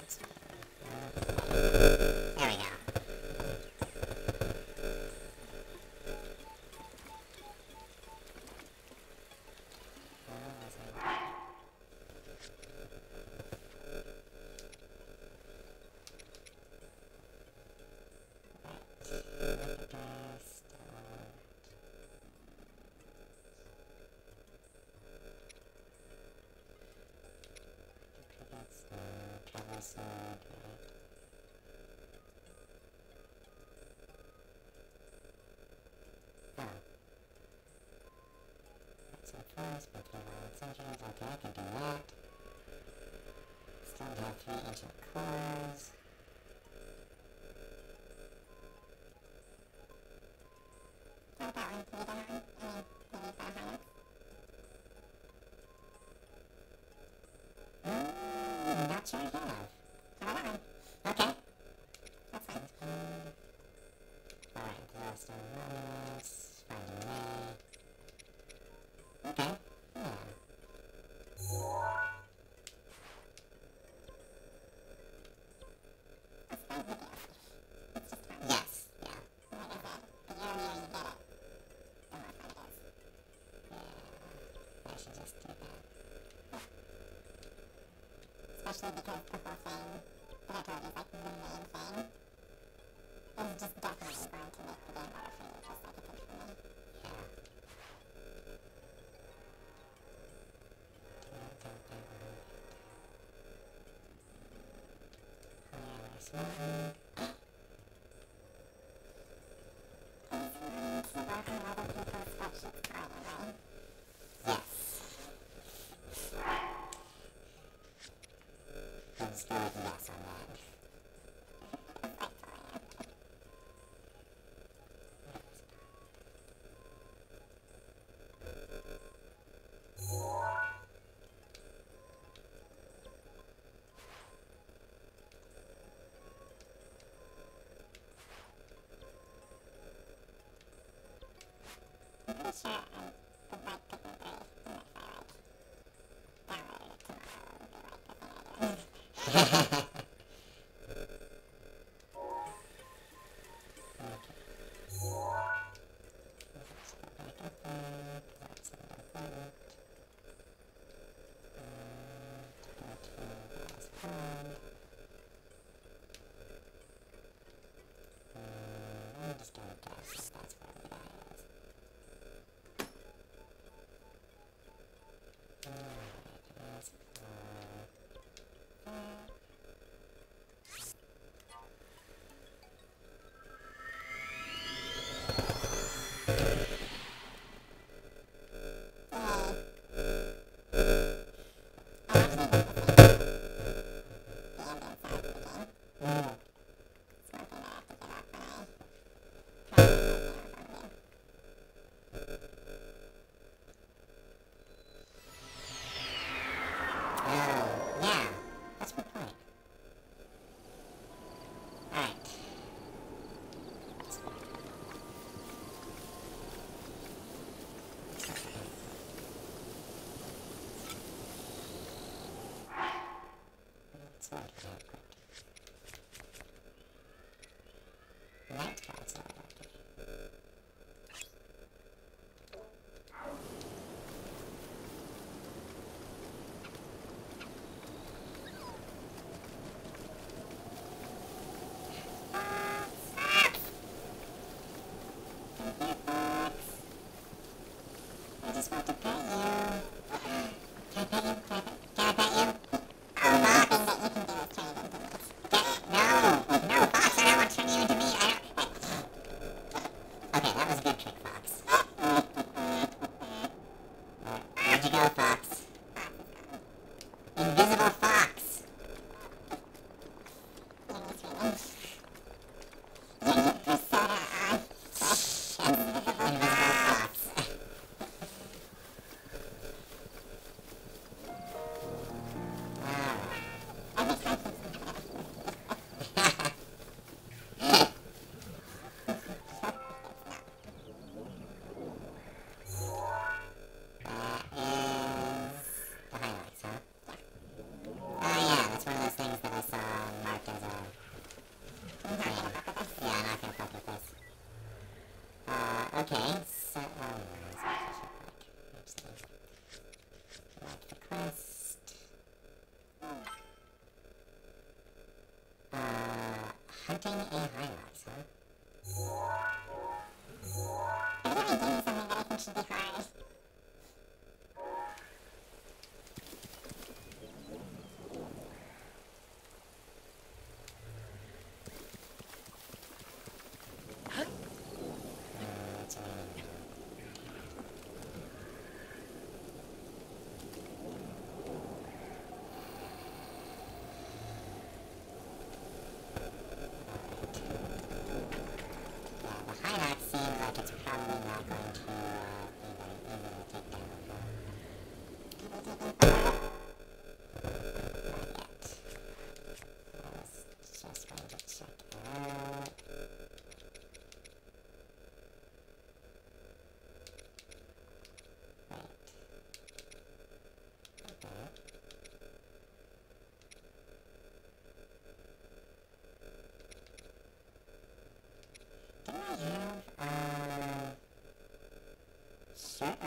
There we go. Centuries, okay, I can do that. Still have 3 ancient cores. How about one? Can you done one? I mean, maybe for Hinox? Not sure I have. How about that one? Okay. That's fine. Alright, Lost Anonymous, Finding May. Okay. Yeah. Yes, yeah. Like I said, the earlier you get it, the more fun it is. Yeah, I should just do that. Especially because the whole thing that I told you is like the main thing is just definitely going to make the game better for you, just like it did for me. Yeah. Let's go with yes on that. I'm pretty sure I would like picking 3, even if I downloaded it tomorrow, it would be like the thing I do.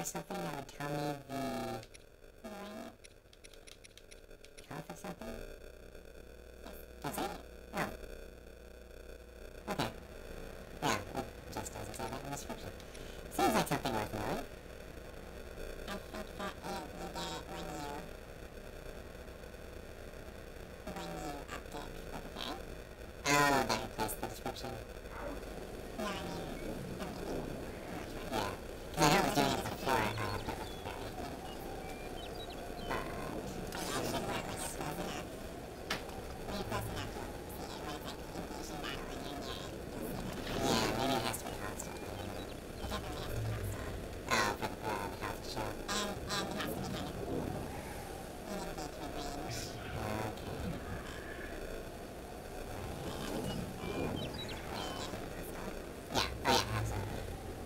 something that would tell me the health of something? That's it? Oh. Okay. Yeah, it just doesn't say that in the description. Seems like something worth knowing. I think that you get it when you update for the day. Oh, that replaced the description. No, I mean, Yeah, because I know it was doing it before I updated the fairy. it should work when you're close enough. When you're close enough, you'll see it. When it's like infusion battle and you're near it, you'll see it. Yeah, maybe it has to be constant. It definitely has to be console. Oh, for the health to show. And it has to be kind of in engagement range. Okay. Yeah, oh yeah, absolutely.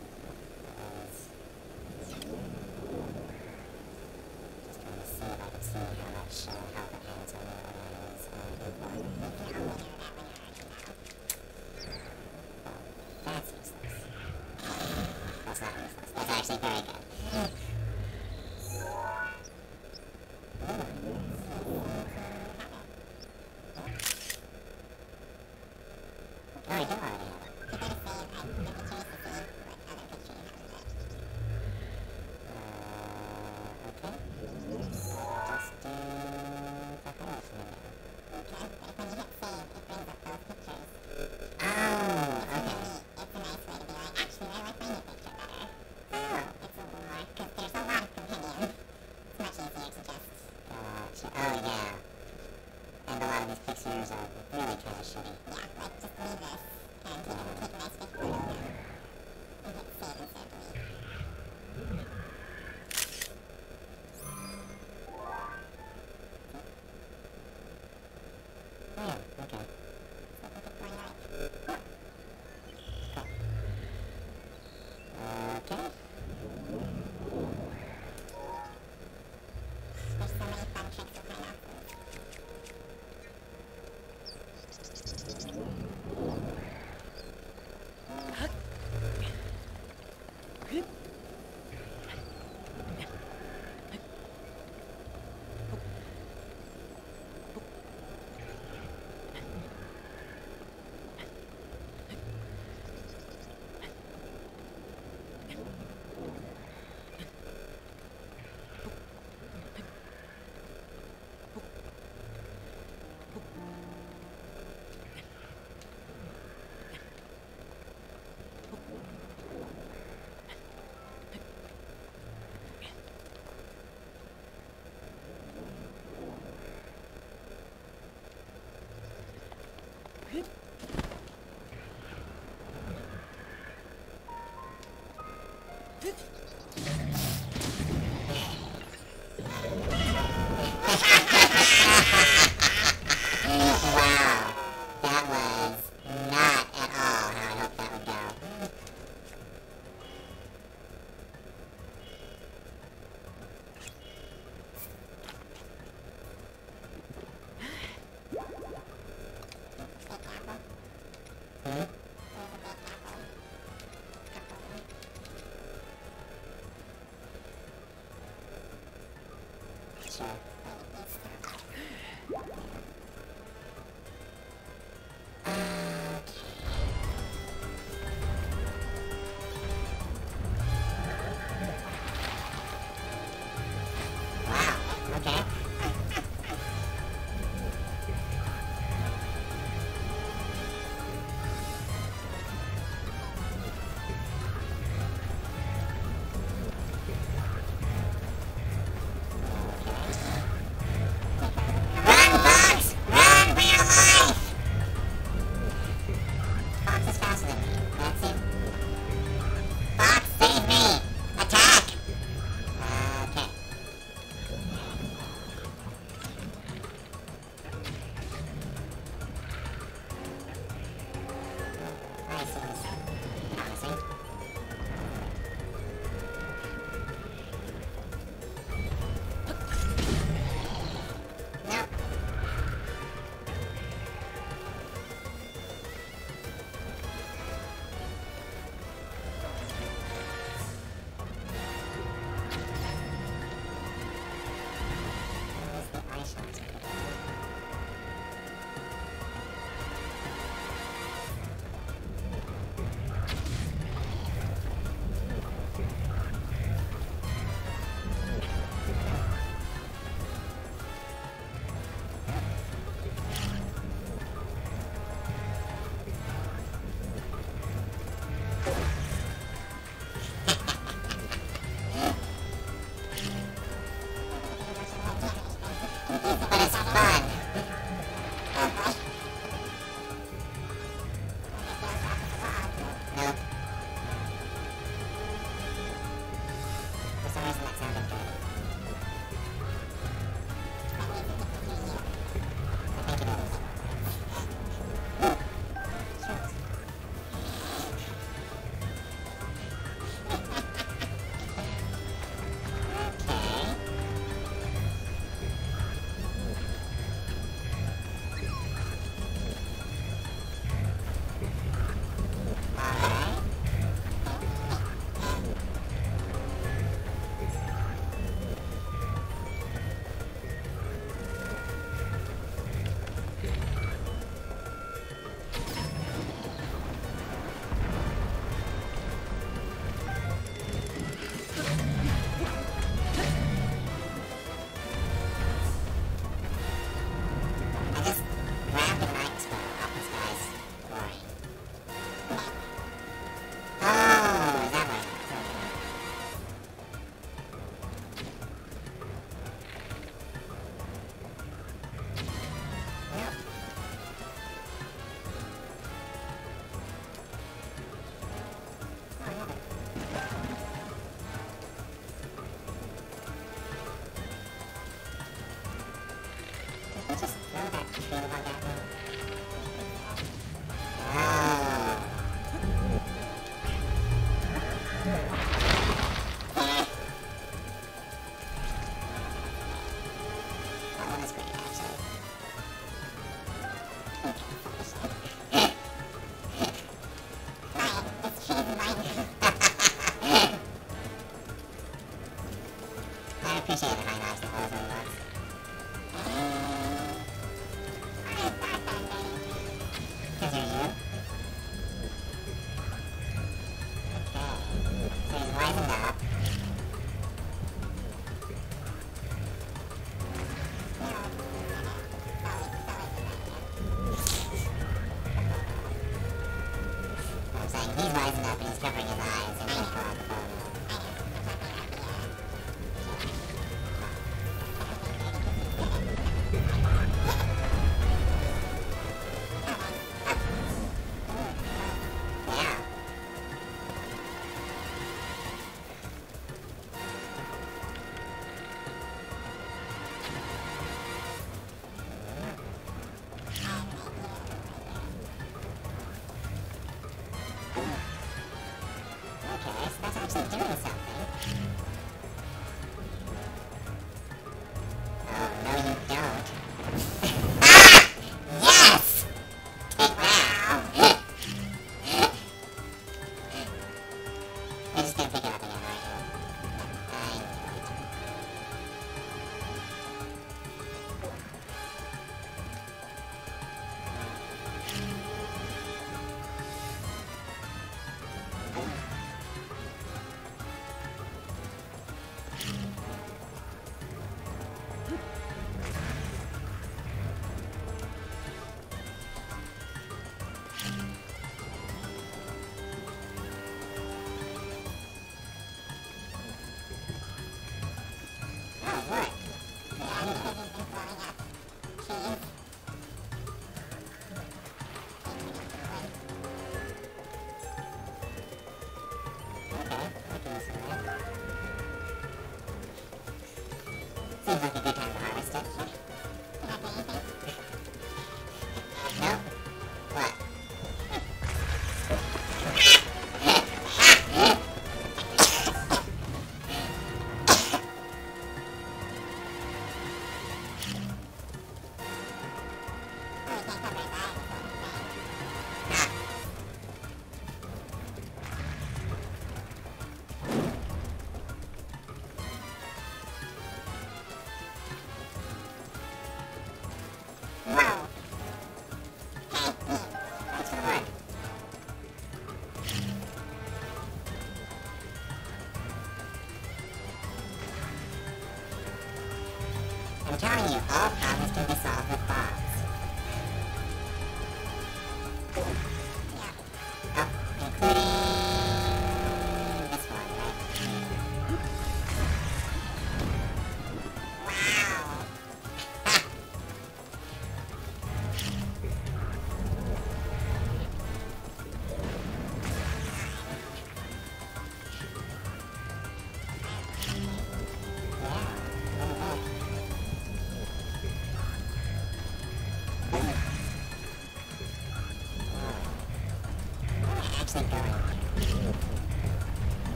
Just trying to see if I can see how much health it has on it when I was before. You can only know that when you're already now. Well, that's useless. That's not useless. That's actually very good. Oh, I do already have it. To go to save, I'd be curious to see what other picture you have of it. Okay. Just do the highlight window. Okay, but when you hit save, it brings up both pictures. Oh, okay. It's a nice way to be like, actually, I like my new picture better. Oh, It's a little more, because there's a lot of compendium. It's much easier to just, gotcha. Oh, yeah. And a lot of these pictures are really kind of shitty. yeah, like, just leave this, and, you know, take a nice big photo of them, and hit save instead of delete. Oh, yeah, okay. So we could bring like, Okay. there's so many fun tricks with Hinox. Wow. That was not at all how I hoped that would go. Big apple. Hmm? There's a big apple. Couple of them. Sure. Wait, these two. Wow. Okay. Run, Fox! Run for your life! Fox is faster than me. That's it. Fox, save me! Attack! Okay. Alright, seems promising. Nope. think it is. I appreciate the Hinox that was on that. Because you're you? Okay. So he's wisened up. I'm saying he's wisened up and he's covering his eyes and he's going to go out the photo. Okay, so that's actually doing something. Oh, no you don't. Ah! Yes! Take that! I just didn't pick it up again, right? Oh, what? Okay, I can listen to that. Seems like a good time to harvest it. Nope. What? I'm telling you, all problems can be solved with bombs.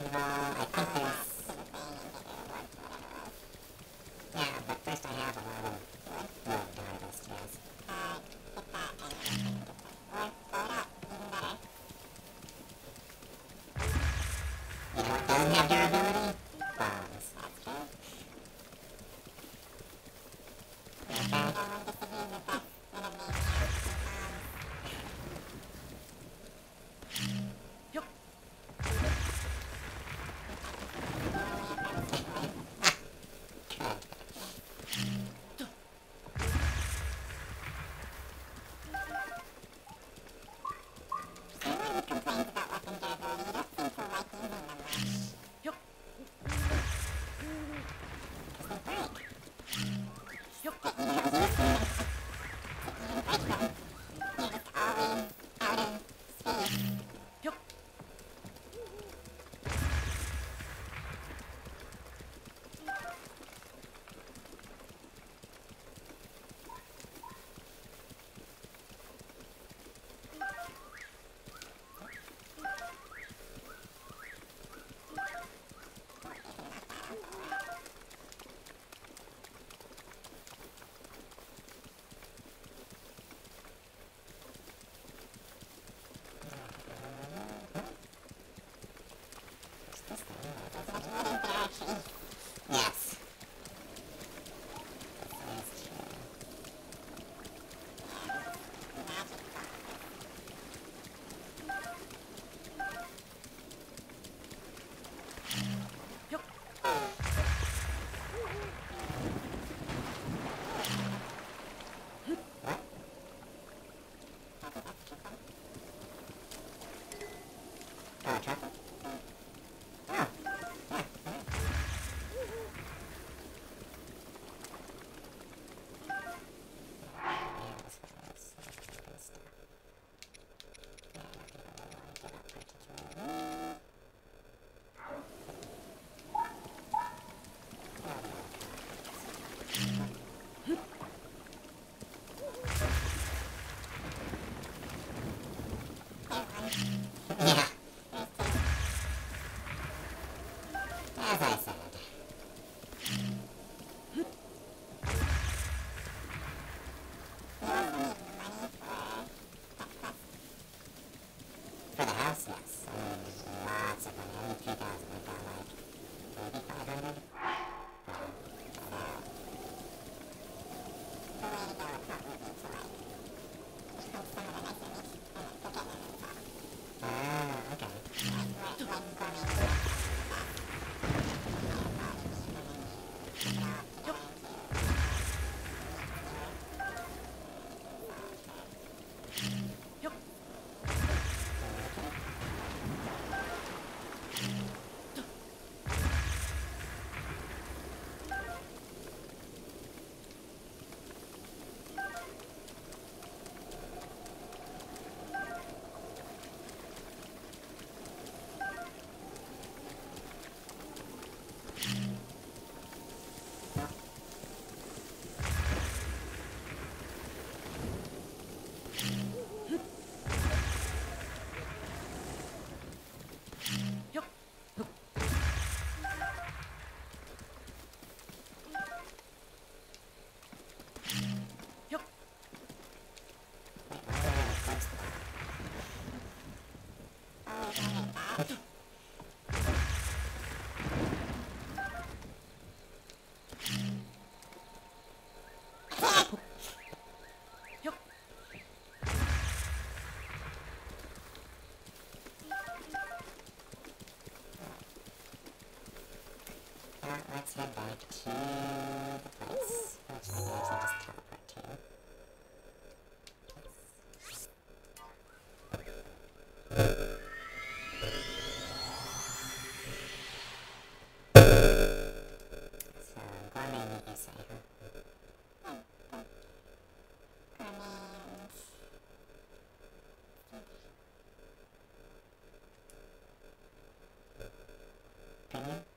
Well, I think there's... Yeah, but first I have a lot of wood to harvest, yes. Get that and or blow it up, even better. You know what doesn't have durability? Bombs. That's true. Okay. No one disagrees with that. One of these bombs. Yup. Anyone who complains about weapon durability, you don't seem to like using them much. Yup. Because they break. Yup. But you don't use them to even break them. You're just always out of space. Yup. There's much wood in there, actually. Yes. That's true. Magic box. Yup. What? That's an extra one. Oh, a truffle? Oh. Yeah. Alright. Yeah. As I said. For the house, yes. I mean, lots of money. I need 3,000. We've got like, maybe 500? Okay. Yup. Yup. Yup. Yup. Well, let's head back to the place, which I believe I'll just teleport to. So, gourmet meat, you say, huh? Premium?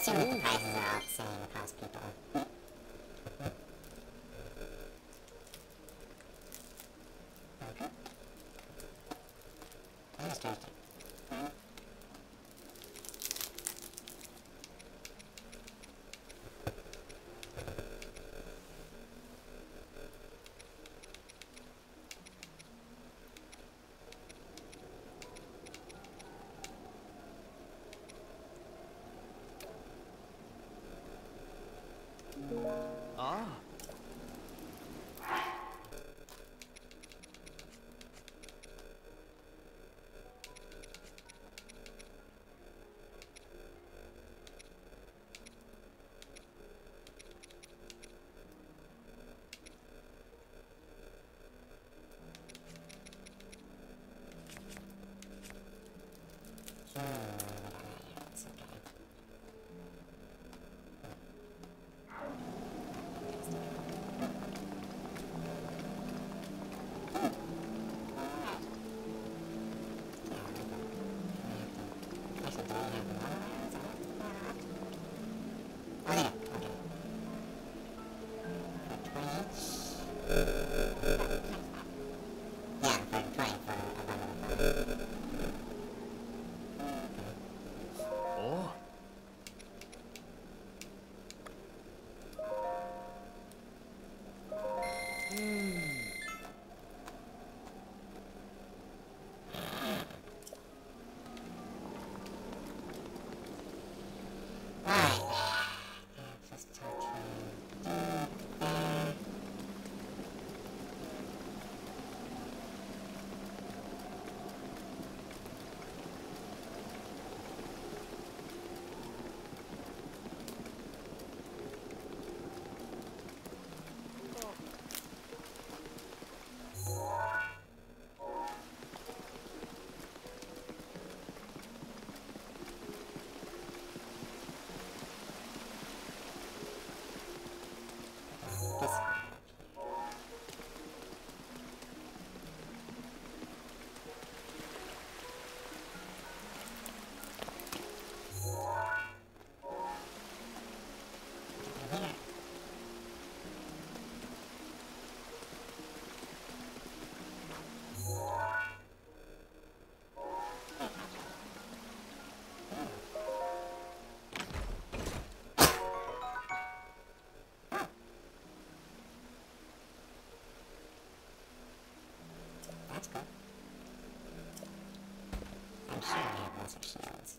assume that the prizes are all the same across people. Okay. That is interesting. Ah. Oh. That's cool. I'm sure we have lesser shields.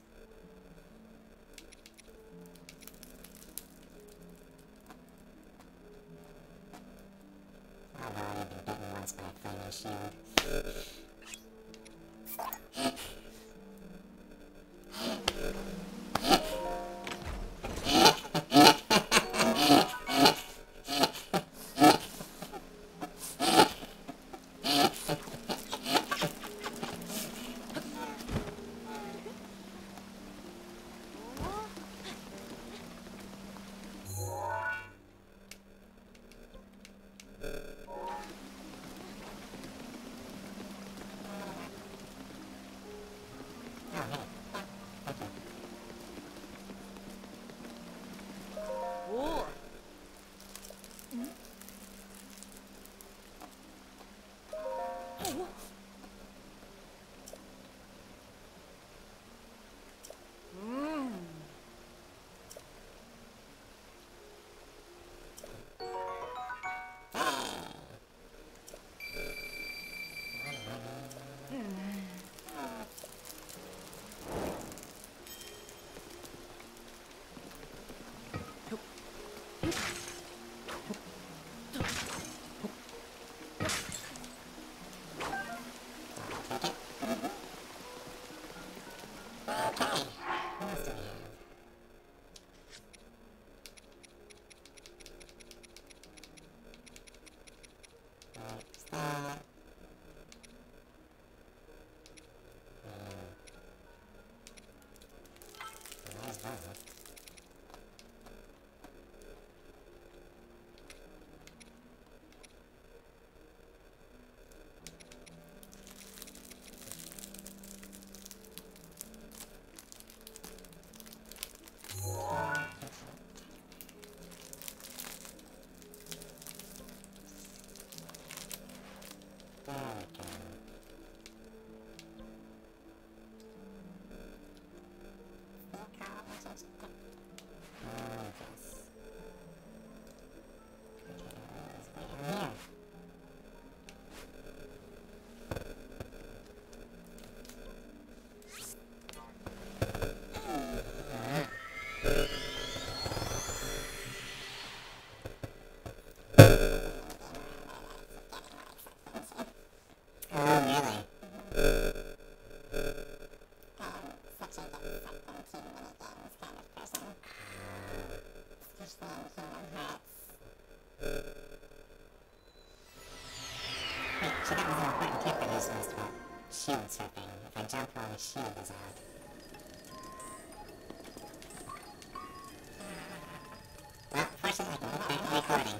Although I've been bitten once by a flaming shield. 오. shield surfing. If I jump while the shield is out. Well, fortunately I can get back to recording.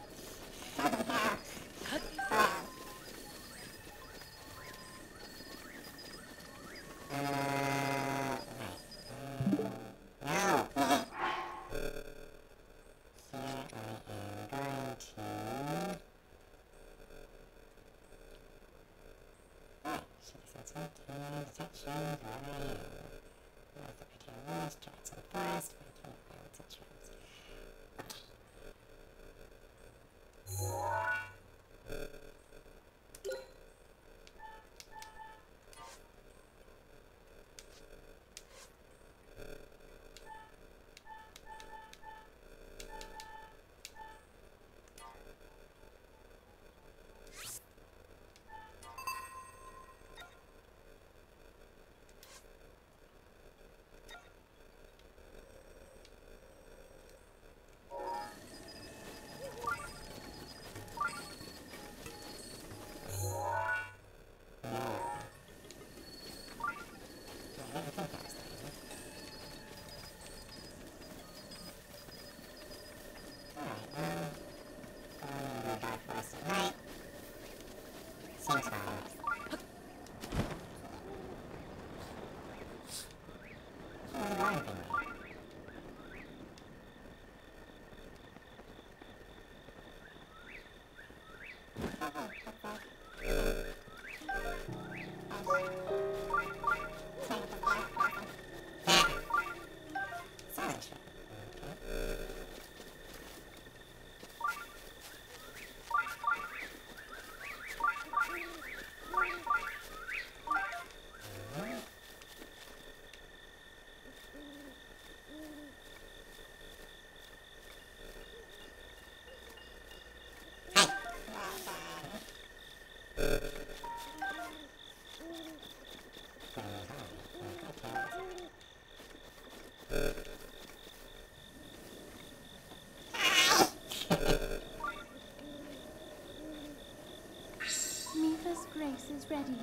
Mifa's grace is ready.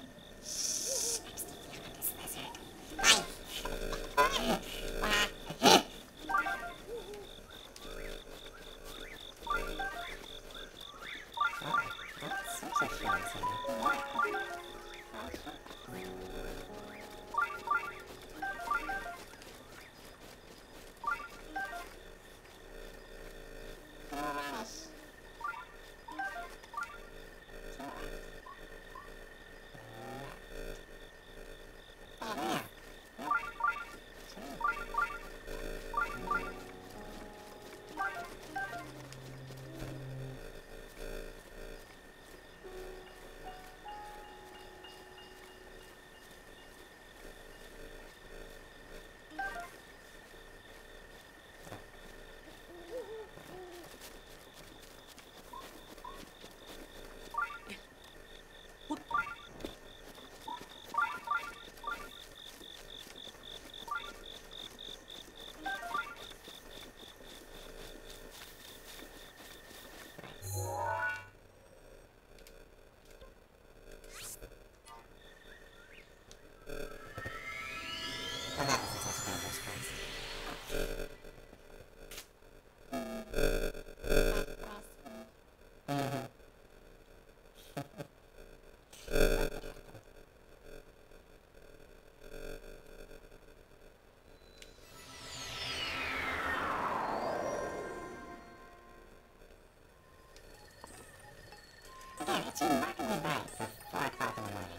It's remarkably bright for 4 o'clock in the morning.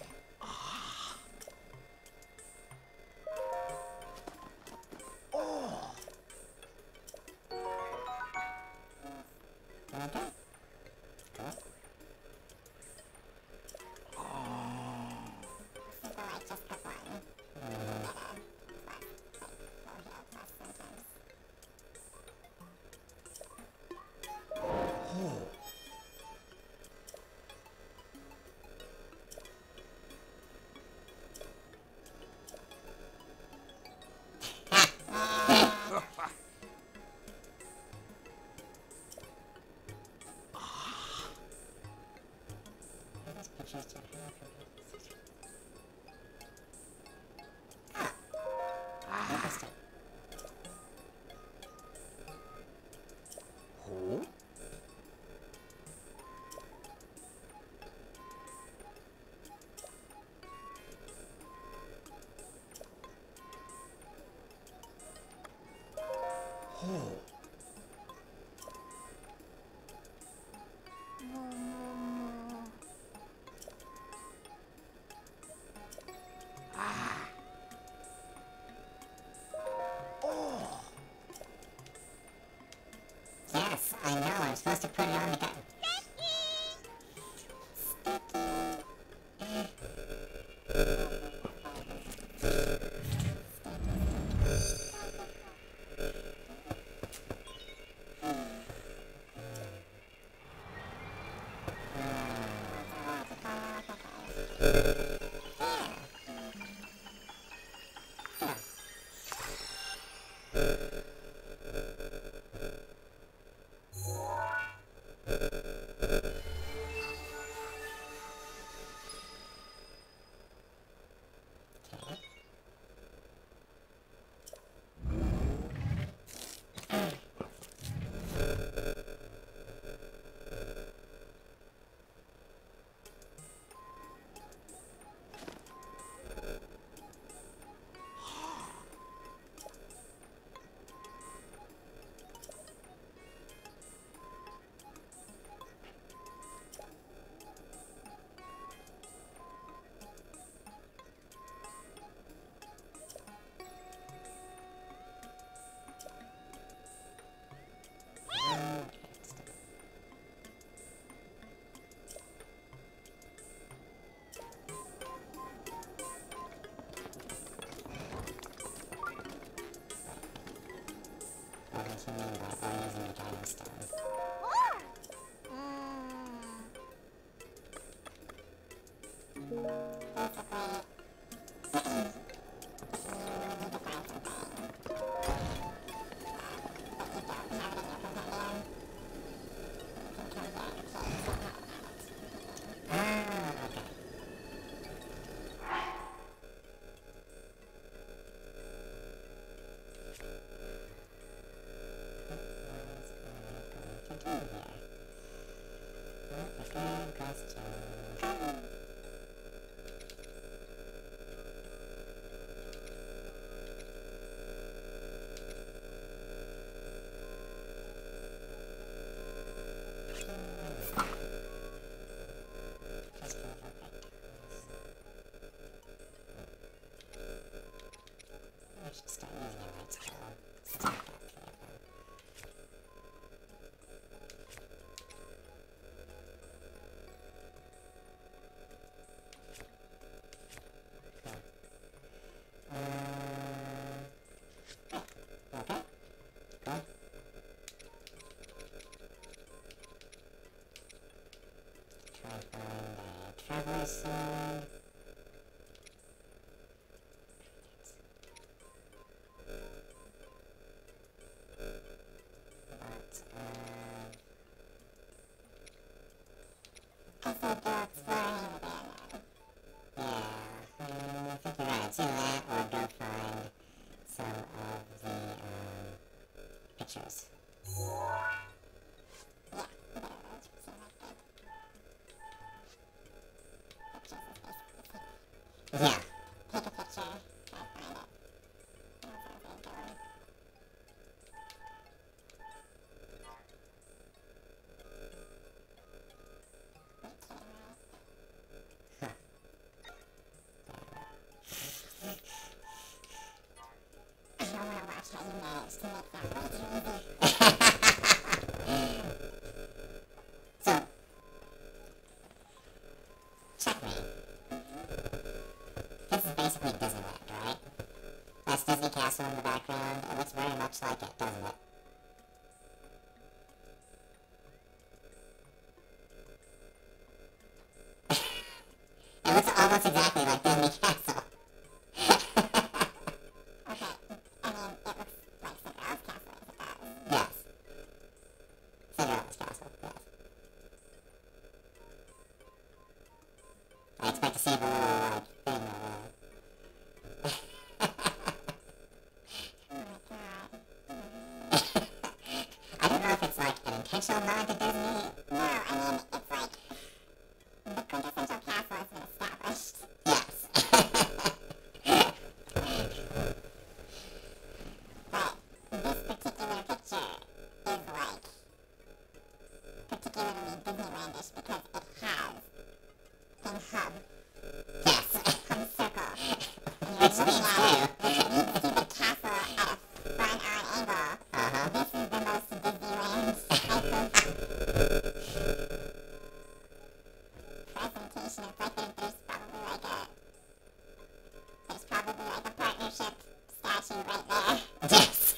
Oh! Yes, I know. I'm supposed to put it on the gun. What do you mean by using the guiding stone? Start using your right scroll. Stop that. Okay. Cool. Try to find a traveler's sword. Pictures. Yeah. Take a picture, try to find it. I don't want to watch how you manage to make that way too easy. So, checkmate. This is basically Disneyland, right? That's Disney Castle in the background. It looks very much like it, doesn't it? It looks almost exactly like Disney Castle. Okay, I mean, it looks like Cinderella's castle as it does. Yes. Cinderella's castle, yes. I expect to see the little, like, thing I don't know if it's, like, an intentional nod to Disney. No, I mean, it's like the quintessential castle has been established. Yes. But this particular picture there. Yes!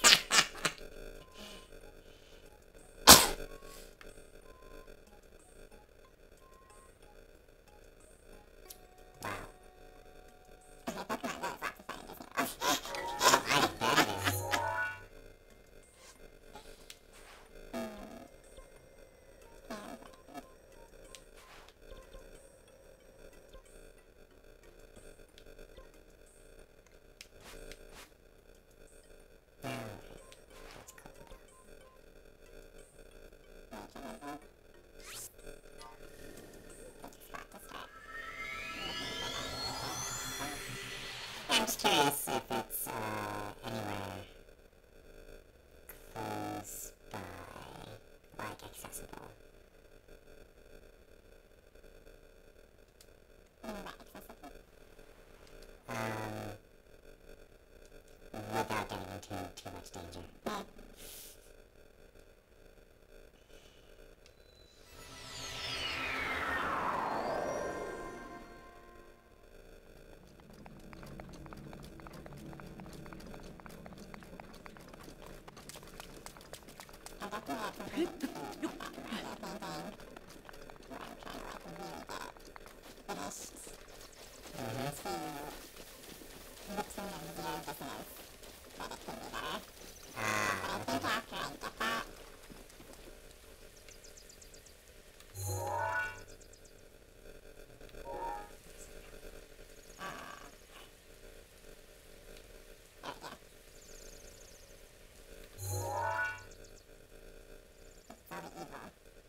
Wow. Okay, Pokemon Go is lots of fun in Disney World. Oh, I bet it is. That's cool. I'm just curious if it's anywhere close by, like accessible. Without getting into too much danger. I definitely have some things to do about the painting, where I'm trying to like really get finished to the tune of zero dissonance that it can be better. But I think after I get that, there we go. So the evil.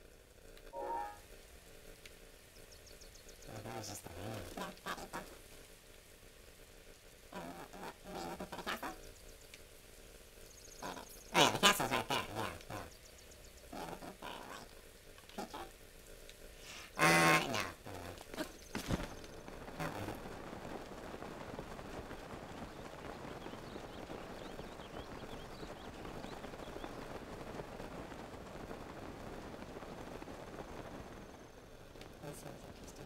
Well, that was just the rain. No, that evil. Were you looking for the castle? There it is. Oh yeah, the castle's right there, yeah. You're looking for, like, creature? No. Not really. That sounds interesting.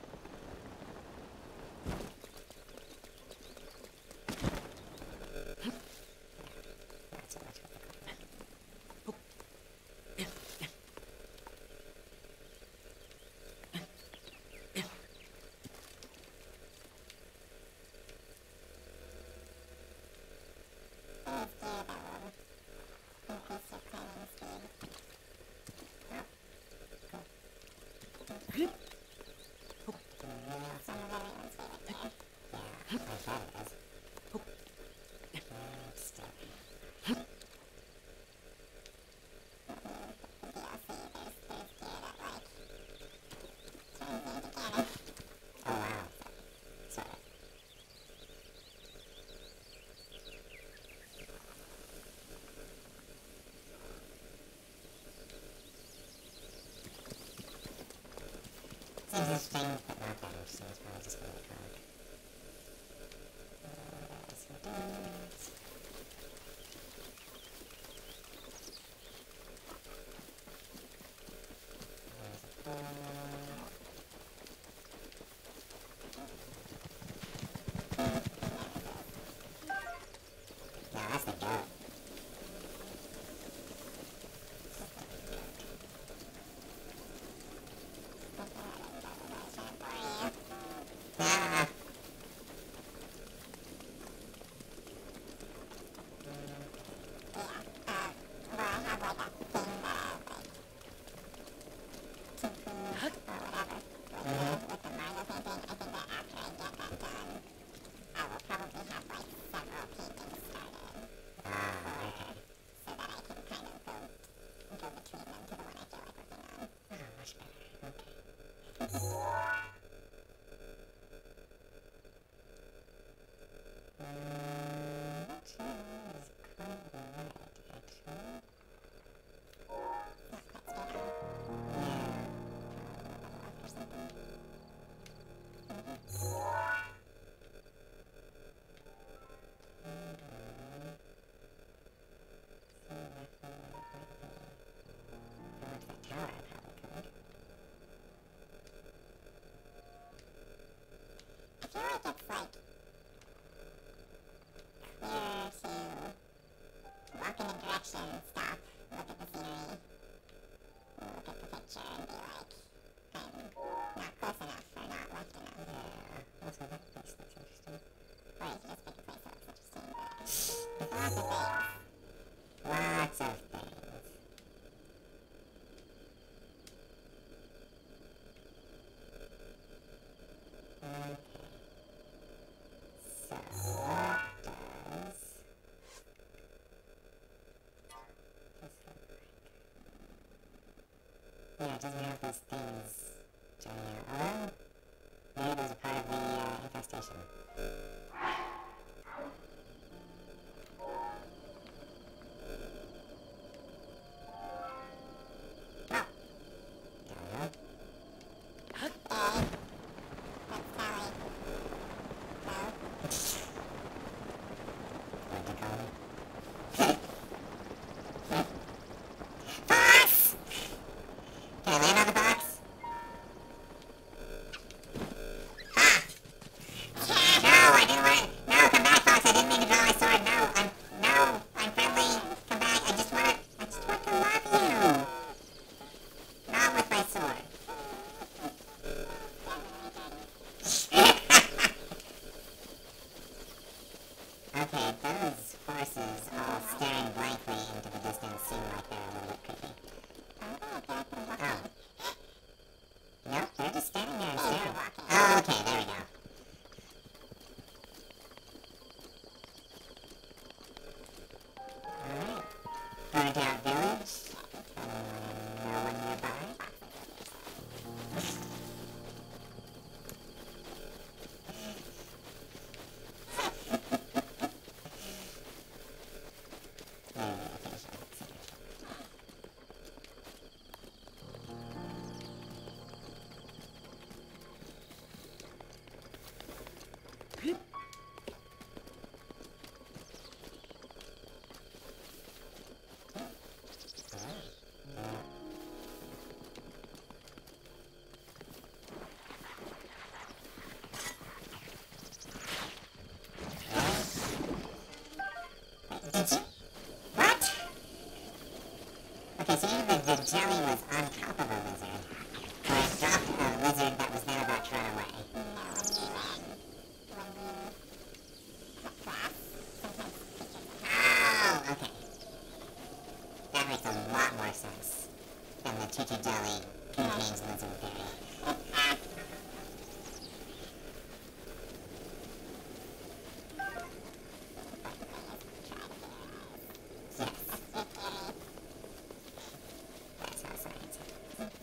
Not so much with the clock. There's gear that will increase your climbing speed. Some of everyone's favorite gear. Yeah, I thought it was. Still. The DLC, there's gear that, like, turns you into Ganon. Oh wow. Sorry. Seems interesting, but not that interesting. It's probably just gonna be hard. Some dudes. There's a pool. Yeah, that's the goat. Ah. Where I have, like, a pinball, like, tippy or whatever, with the Mario painting. I think that after I get that done, I will probably have, like, several paintings started. Okay. So that I can kind of go between them to the one I feel like working on. Oh, much better. Okay. Not sure what is quite right, actually. Not quite straight on. Yeah. Or something. Towards that tower, I probably could. I feel like it's, like, clearer to in a direction, stop, look at the scenery, look at the picture, and be like, not close enough or not left enough. Yeah, also that place looks interesting. Or you could just pick a place that looks interesting, but there's lots of things. Lots of things. Okay. So, what does this look like? Yeah, it doesn't have those things jutting out. Although, maybe those are part of the infestation. Okay, those horses all staring blankly into the distance seem like they're a little bit creepy. Oh. Nope, they're just standing there and staring. Oh, okay, there we go. Alright. Burnt out village. No one nearby. What? Okay, so either the jelly was on top of a lizard, or it dropped a lizard that was then about to run away. Oh, okay. That makes a lot more sense than the chicken jelly contains lizard berry. That's how science happens.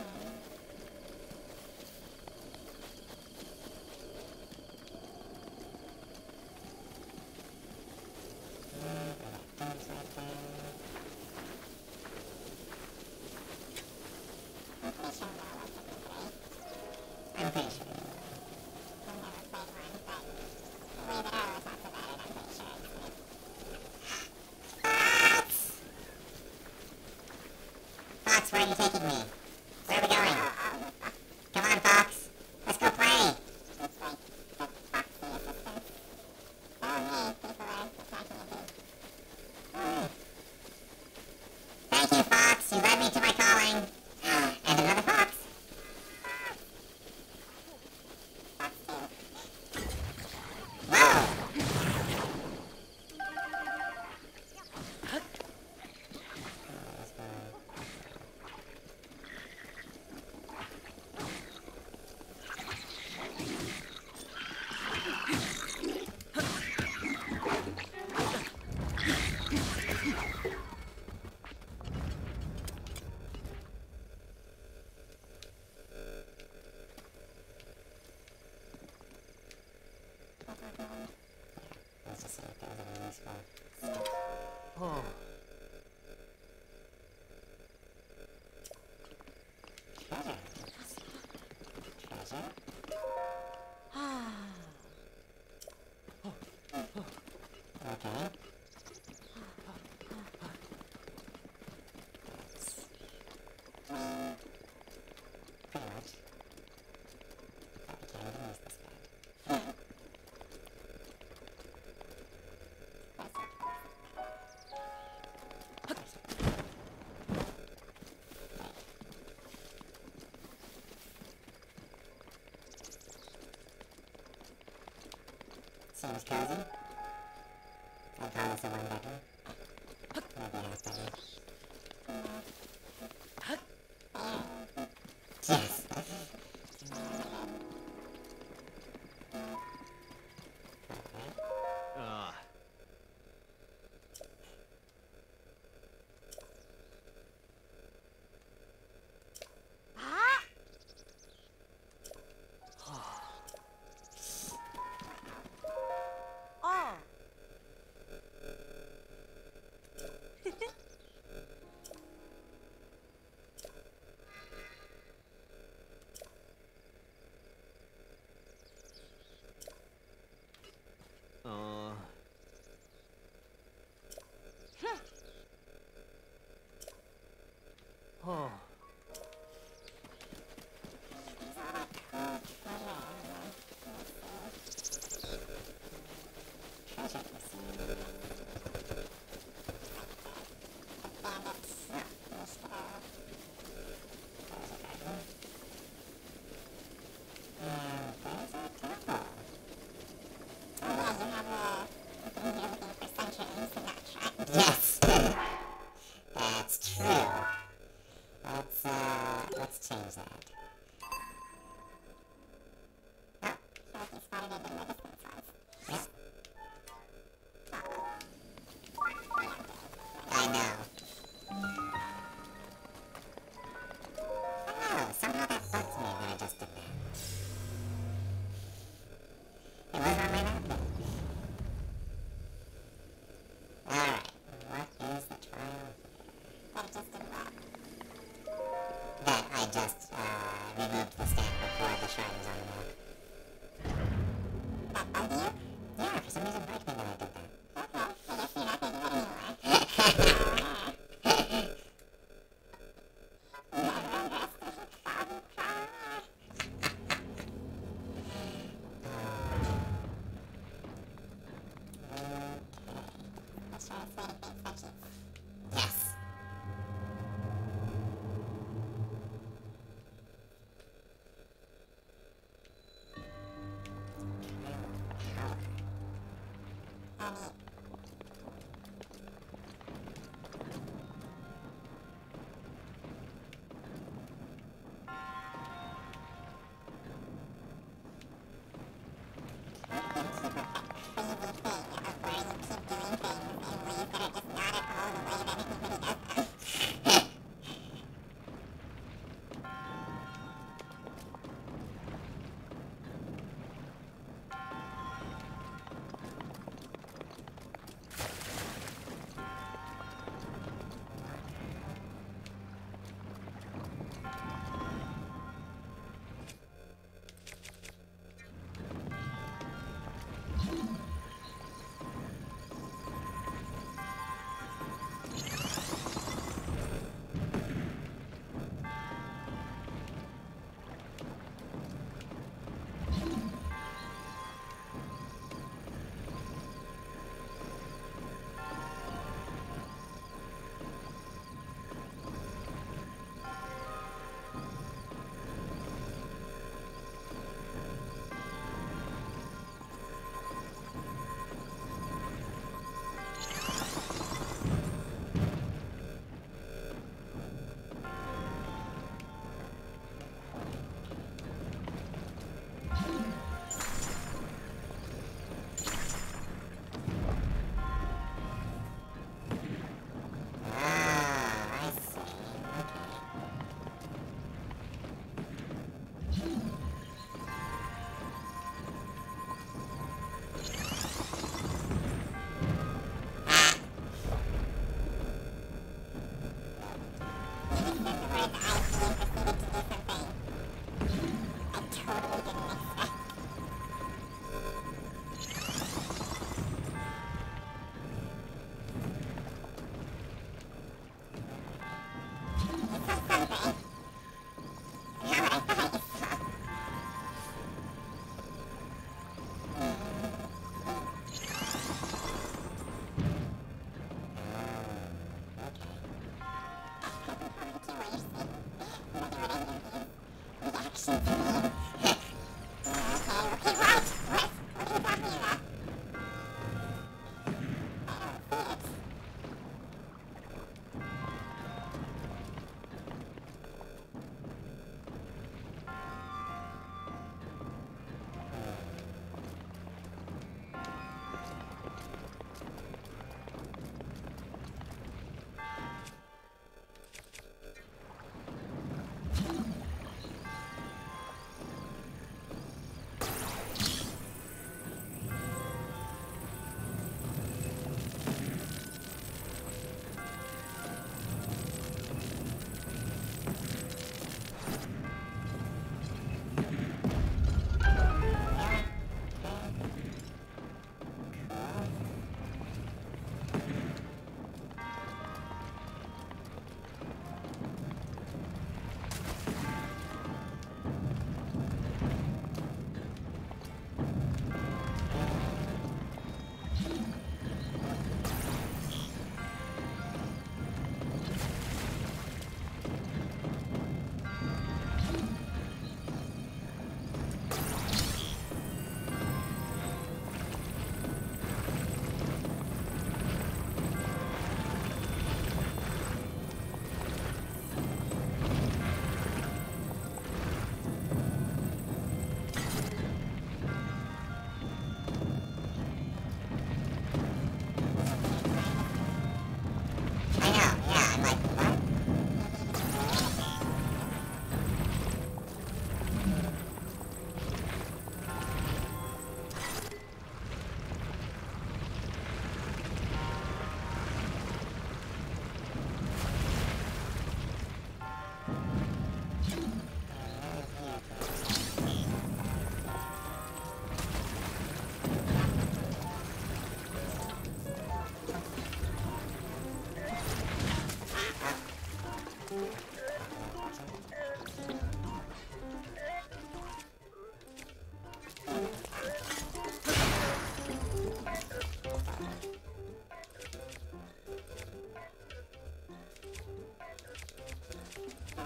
I'm pretty sure. Fox, where are you taking me? Where are we going? Come on, Fox. Let's go play. Thank you, Fox. You led me to my calling. And another fox. Whoa! Let's just see if there's any useful stuff. Oh. Treasure. Treasure? Okay. Pretty much. But we can't even use this card. seems cozy. I'd call this a one bedroom. Maybe a half bedroom. Yes. Oh. Yes, that's true. Let's change that. I know. Oh, somehow that bugs me when I just did that. It was on my map. Alright, what is the trial? That just didn't work. That I just removed the stamp before the shrine was on the map. That bugged you? Yeah, for some reason it bugged me when I did that. Okay, I guess you're not gonna do it anymore. Yes.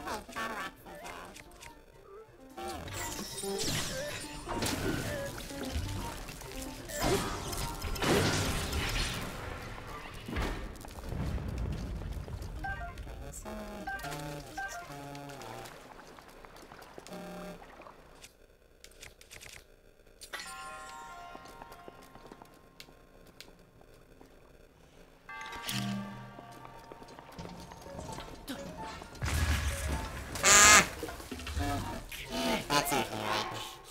That's certainly right.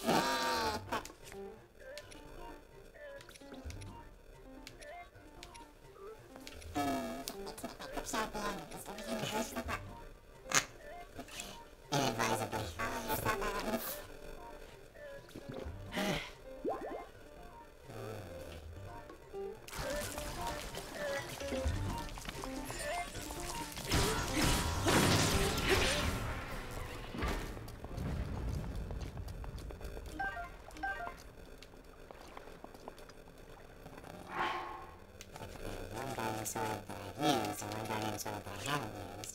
Inadvisably. One guardian sword that I've used and one guardian sword that I haven't used.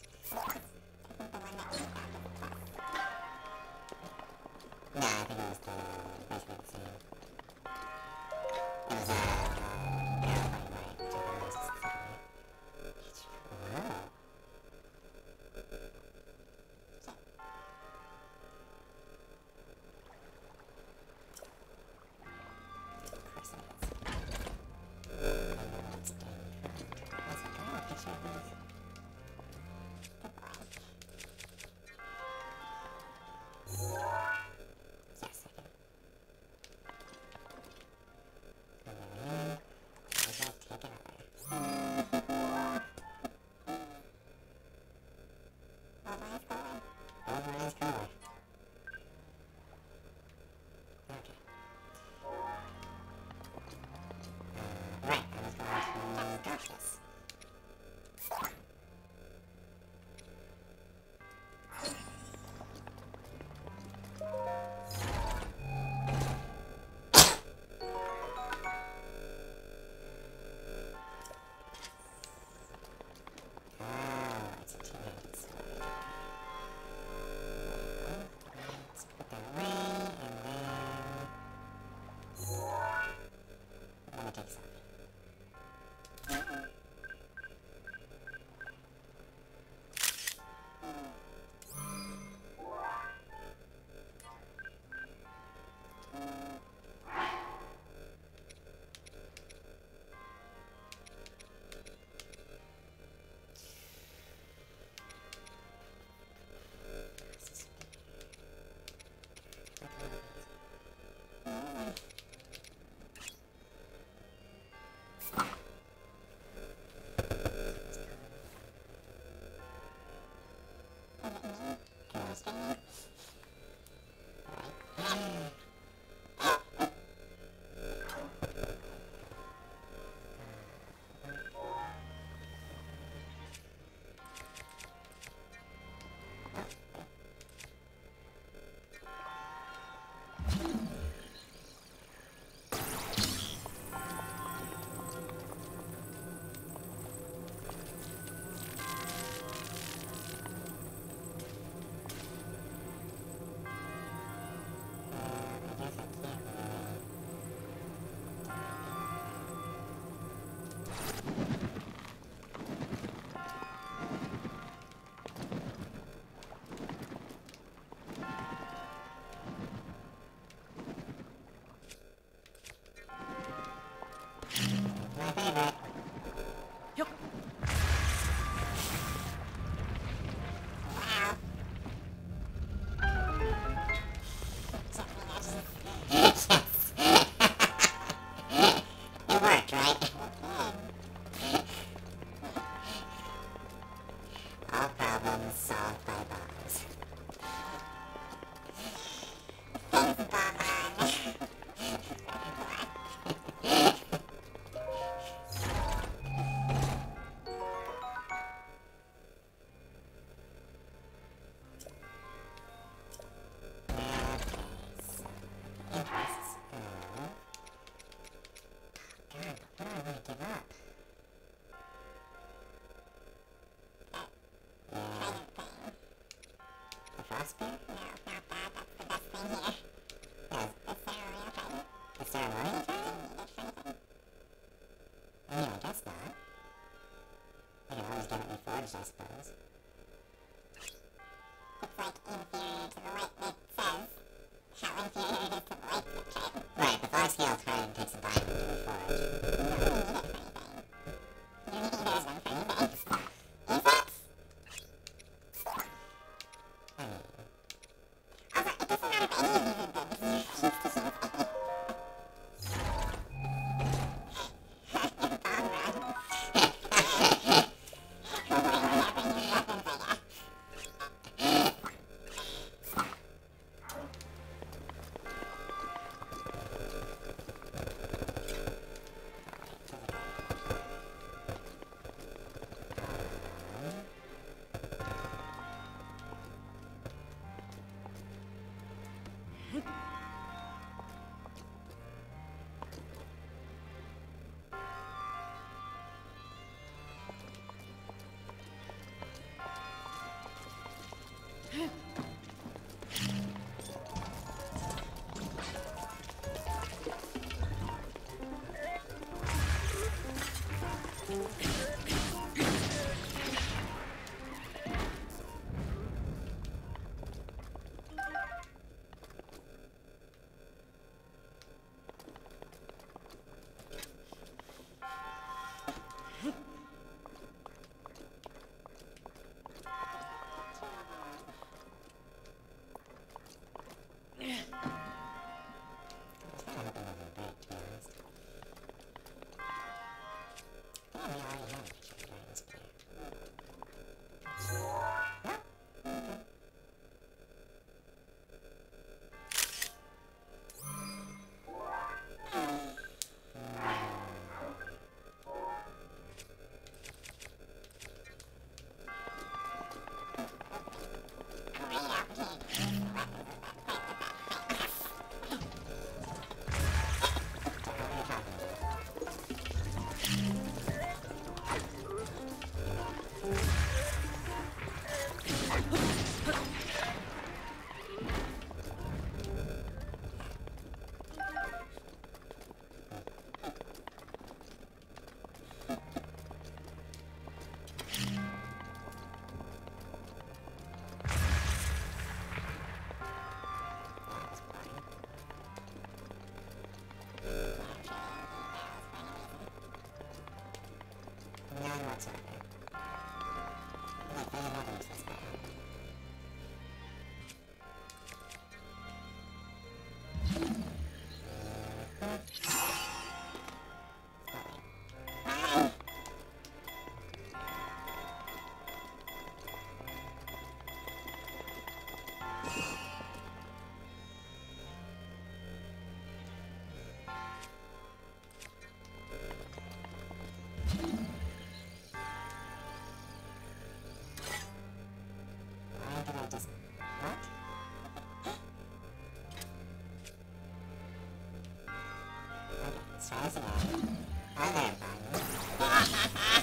No, I think it was basically the same. It was arrow point light, which I think was the second one. Whoa. Of course it is. I know it's incorrect. Was it draw a picture of these? Yes, I do. And then, I will take another. Pulverize color. Okay. Right, I was going to darkness. Oh, it's a two-handed sword. Let's put that away, and then... I'm gonna take some. My favorite. Yup. Wow. It worked, right? All problems solved by bombs. Thanks, Bomber. storage, I suppose. It's like inferior to the light that says how inferior it is to the light switch. Right, but the large-scale card takes a diamond to a forge. You don't need it for anything. You don't need either of them for anything. Insects? I mean... Also, it doesn't matter if any of these are good, because you're used to use it. Tries it out. Hi there, buddy.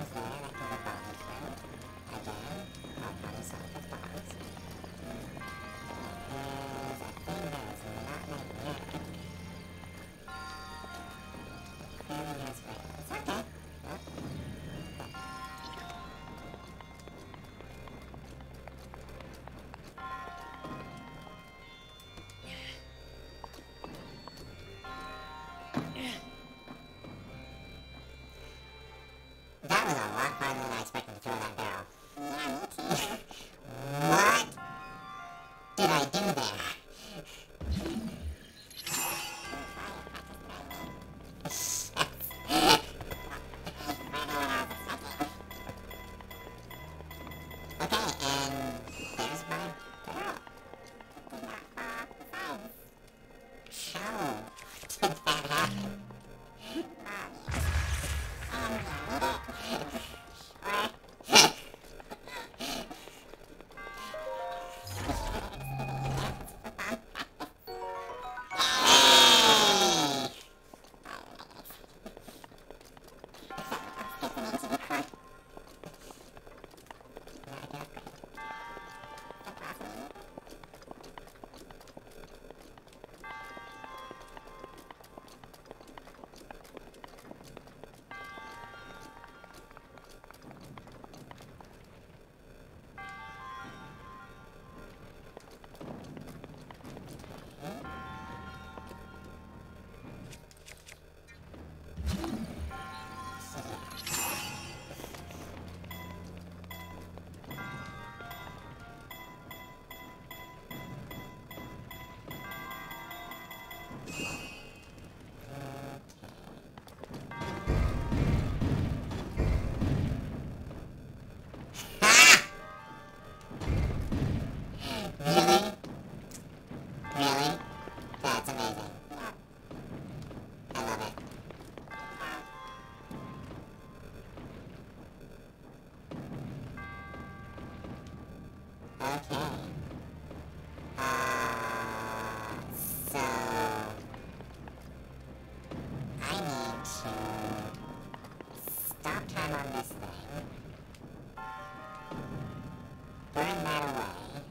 That was a lot harder than I expected to throw that barrel. Yeah, me too. What did I do there? Okay, and there's my barrel. How did that happen? Really? Really? That's amazing. I love it. Okay. So I need to stop time on this thing, burn that away.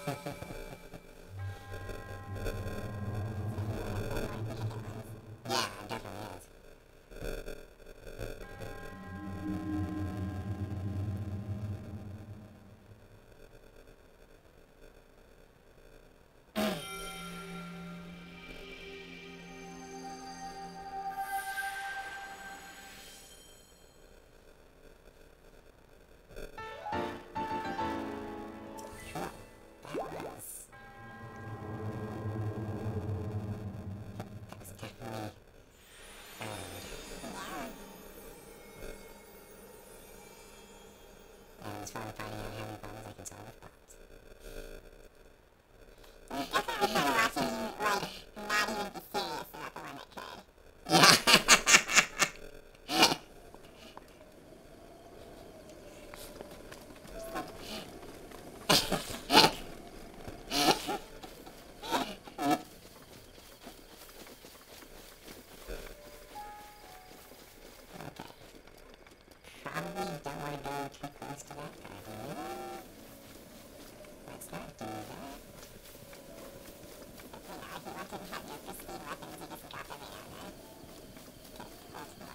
As far as finding out how many problems I can solve with bots. Definitely kind of watching you, like, not even be serious about the one that could. Probably don't want to go too close to that guy, do you? Let's not do that. You know, if you want to have your pristine weapons, you just drop every now and then. Okay, hold on.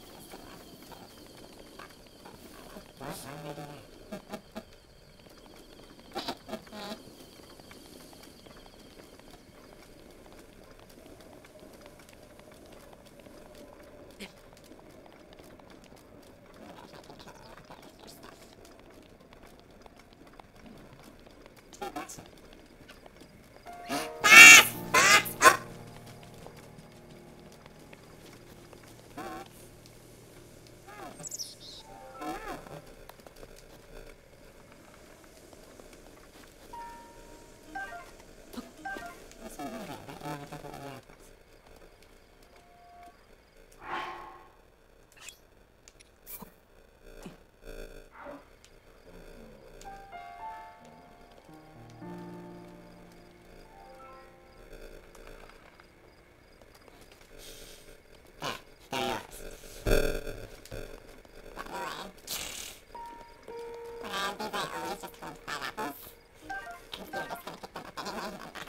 What? Why would I do that? Too aggressive. What's in there? I bet you want to talk about the apples. They're yours. These I always just hold pineapples. And you're just gonna pick them up anyway.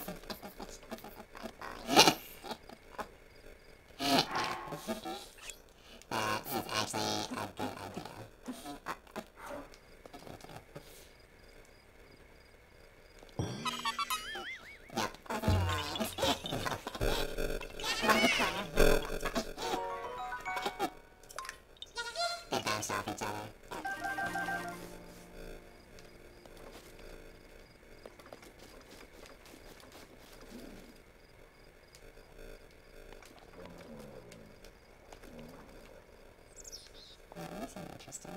That is actually a good idea. Yep. They bounce off each other. This is interesting.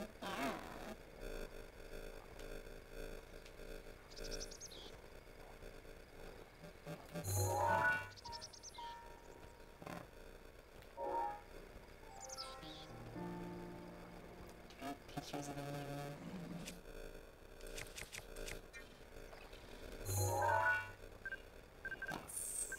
Pictures of the moon. Yes.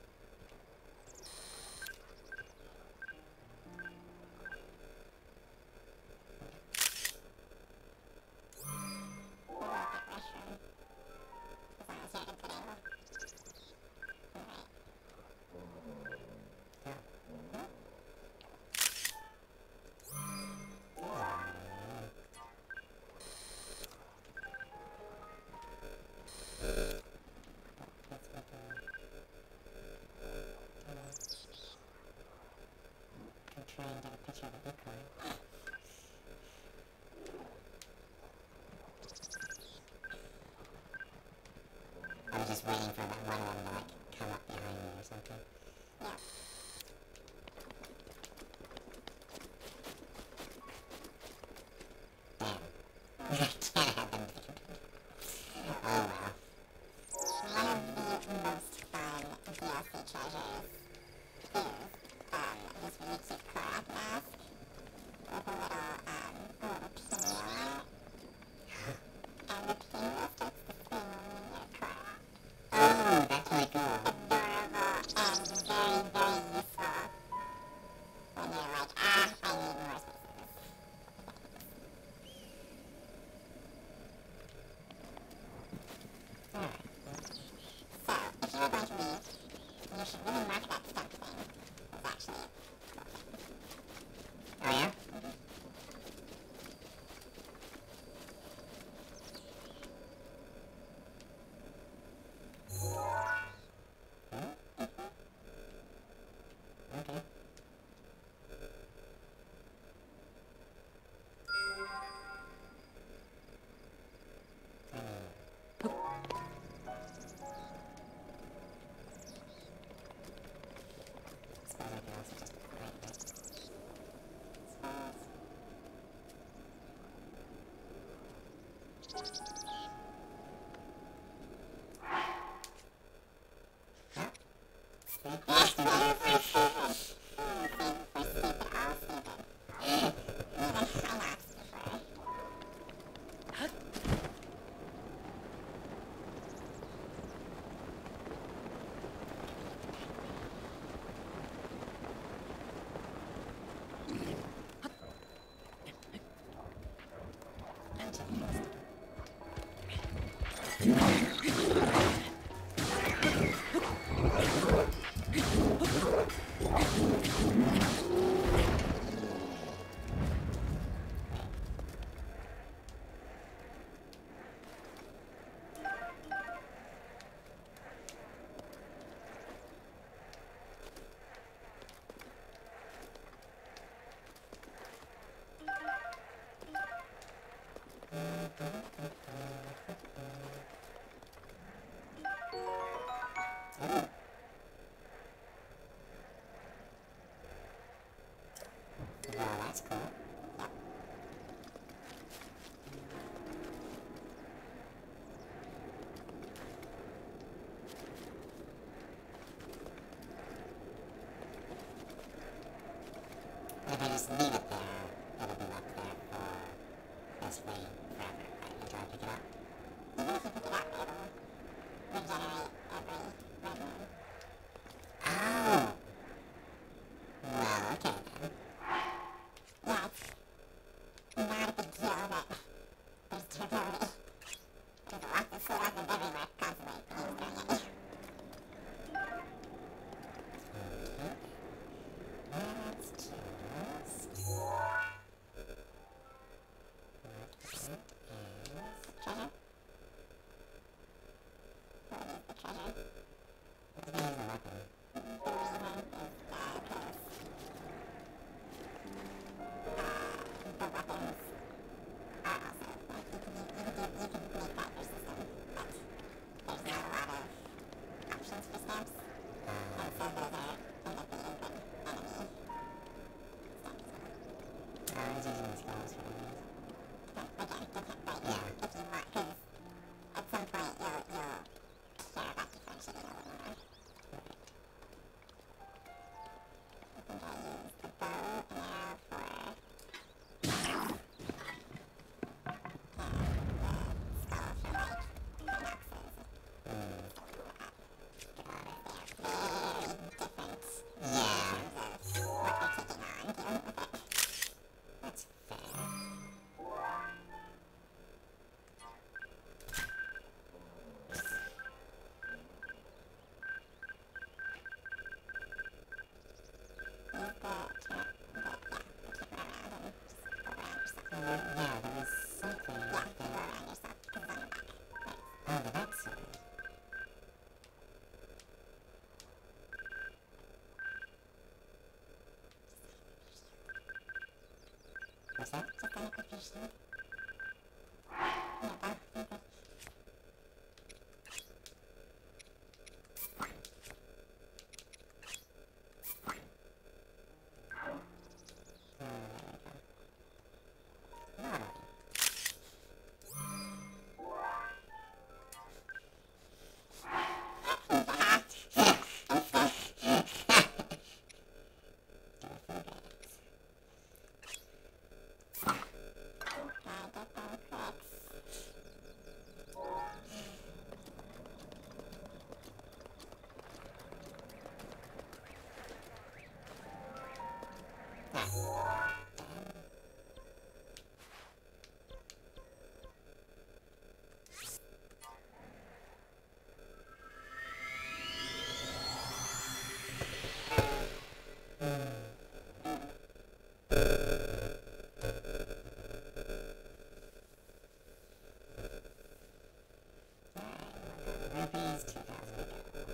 Try and get a picture of the acorn. I was just waiting for that one of them to like come up behind me or something. Damn. I can't have them taken. Oh well. One of the most fun DLC treasures is this really cute crab mask with a little pinwheel on it. And the pinwheel starts to spin when you crab. Oh, that's really Well, that's cool. If I just leave it there, it'll be left there for us waiting forever, right, until I pick it up. Even if you pick it up, it'll regenerate every room. Oh! Well, okay then. Yeah, it's not a big deal, but it's temporary. There's lots of food everywhere constantly being thrown at me. Let's just... Treasure? What is the treasure? Let's use the weapon. The reason is the weapons are also, like, you can make that your system, but there's not a lot of options for stamps, and so those end up being good enemy stamps. I was using the skulls for these. Again, right, Yeah. if you want, because at some point you'll care about differentiating a little more. I think I'll use the bow now for the skull for like Hinoxes. Very different Yeah. in terms of what you're taking on here with it. That's fair. Use the turn around and just go around yourself. Yeah, there was something Yeah, like go that. around yourself because it's on your back. Right. Oh, the backside. What's that? Just line up with your shield. Yeah, bow. You're good. Alright. Rupees 2,000 ago.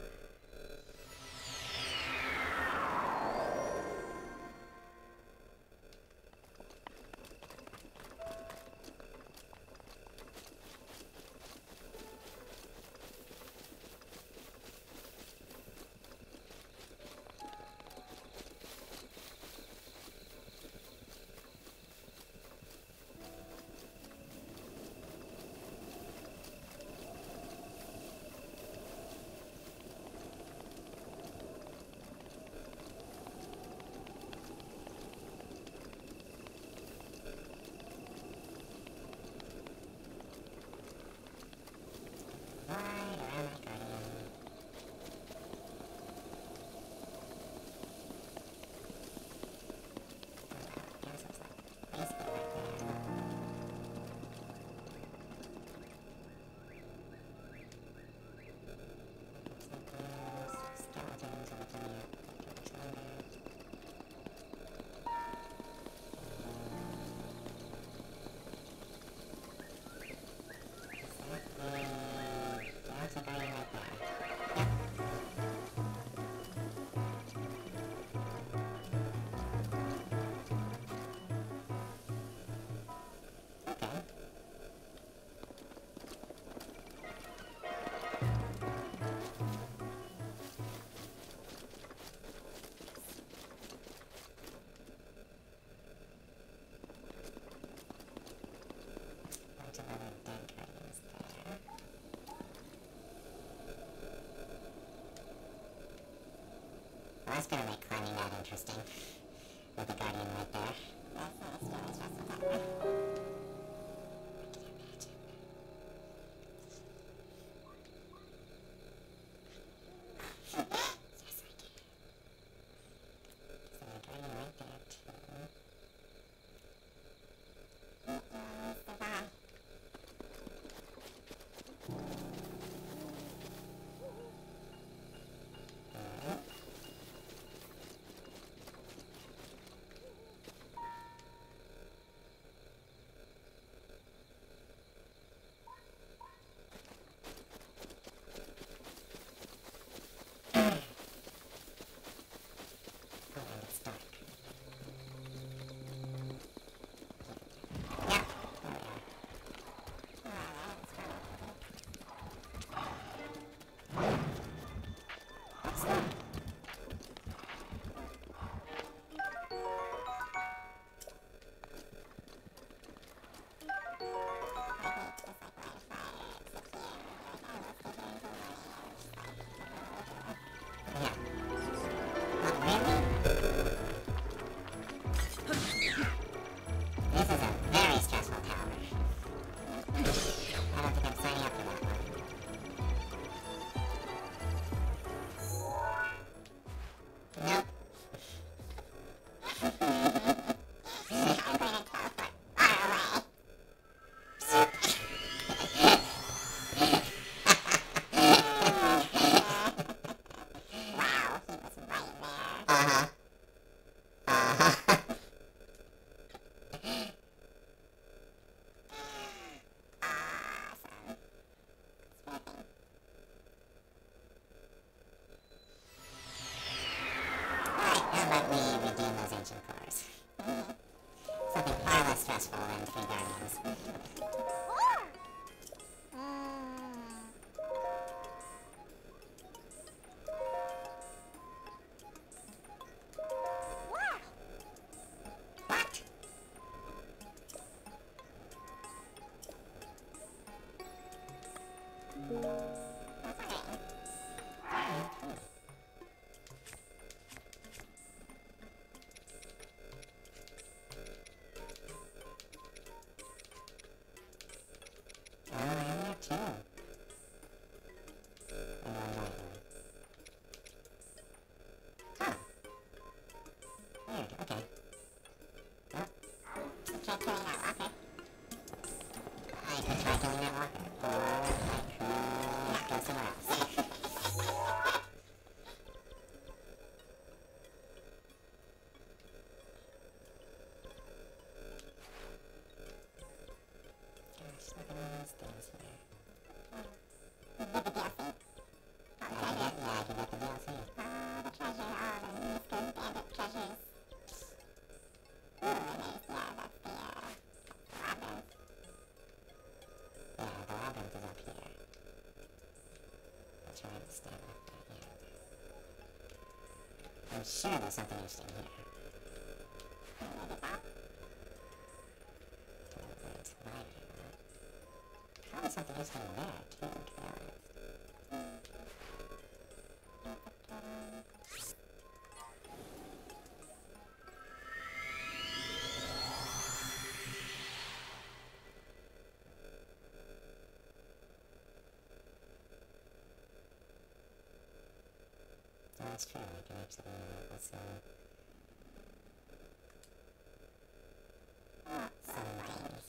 That's gonna make climbing that interesting. With the guardian right there. That's not scary, just a pepper. Something far less stressful than 3 guardians. I'm sure there's something interesting here. Probably something interesting there, too, to be honest. That's true, I can actually let's some lines.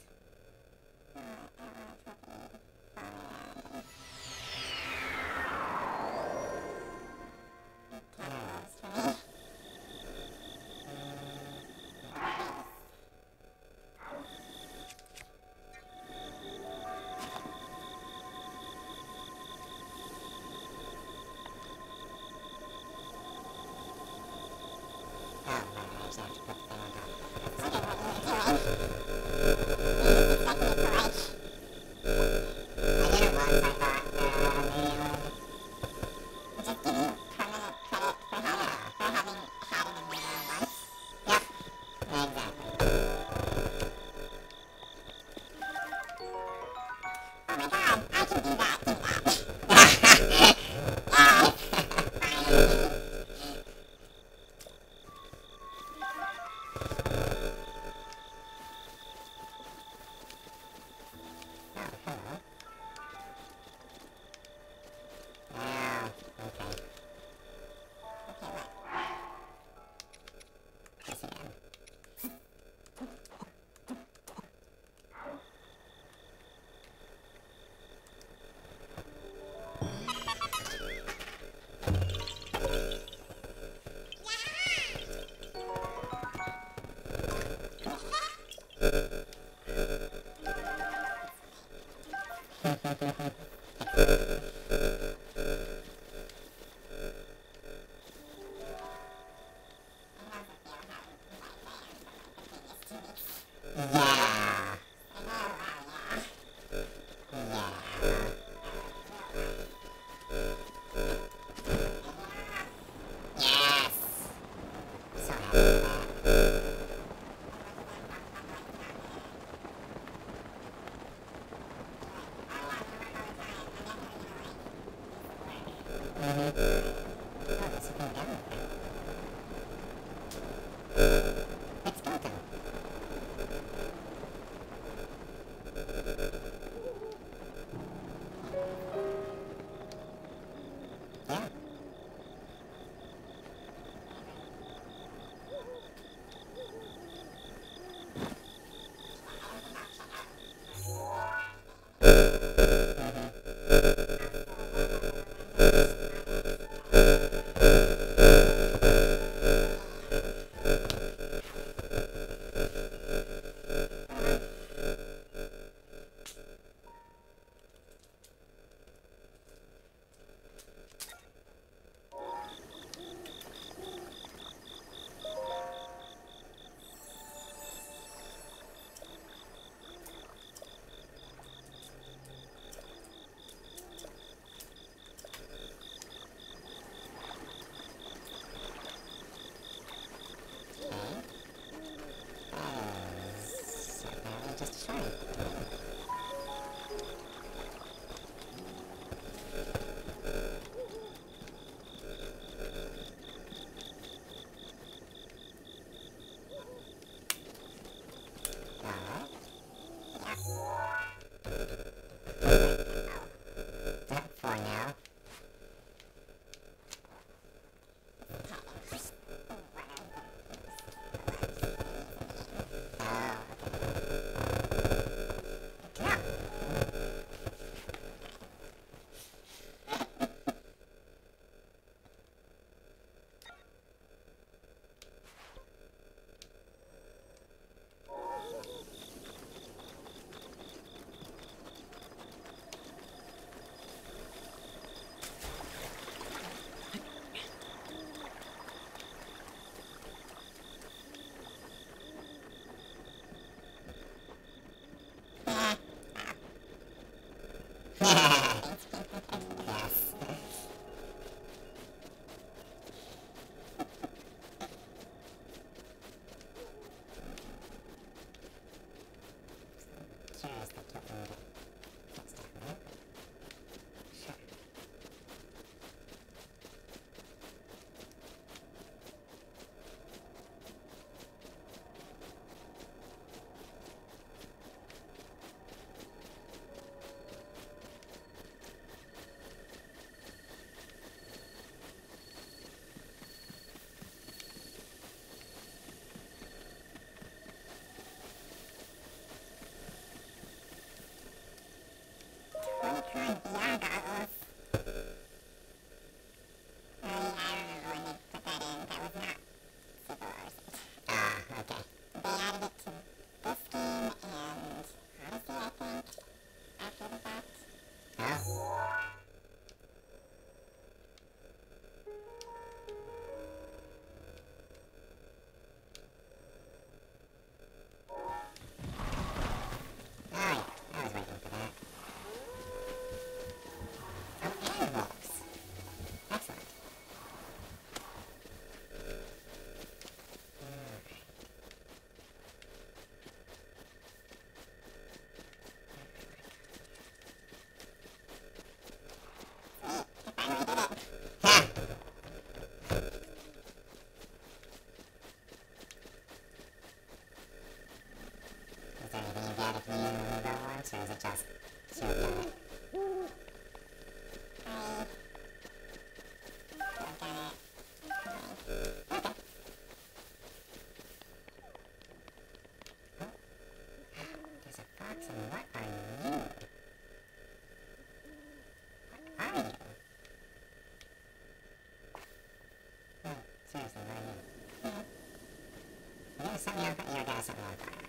something on fire? Yeah, I got something on fire.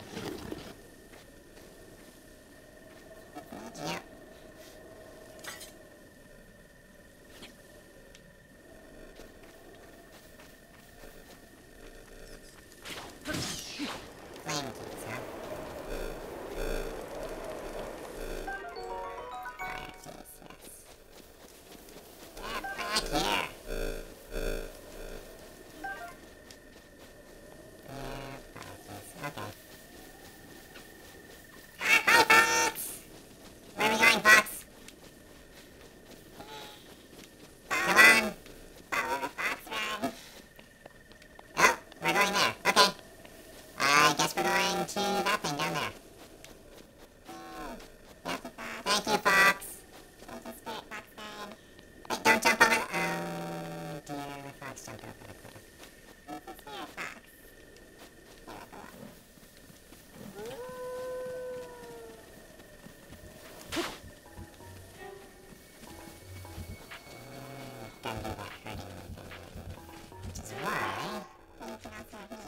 Yep. Flame keys, huh? Fire keys, yes. Get back here! Okay. Hi, Fox! Where are we going, Fox? Come on! Follow the fox run. Oh, we're going there. Okay. I guess we're going to that thing down there. Yep. Thank you, Fox. Thank you, Spirit Fox God. Wait, don't jump over the... Oh, dear, the fox jumped over the cliff. This is Spirit Fox. Doesn't do that hurting anything. Which is why we can also have meat.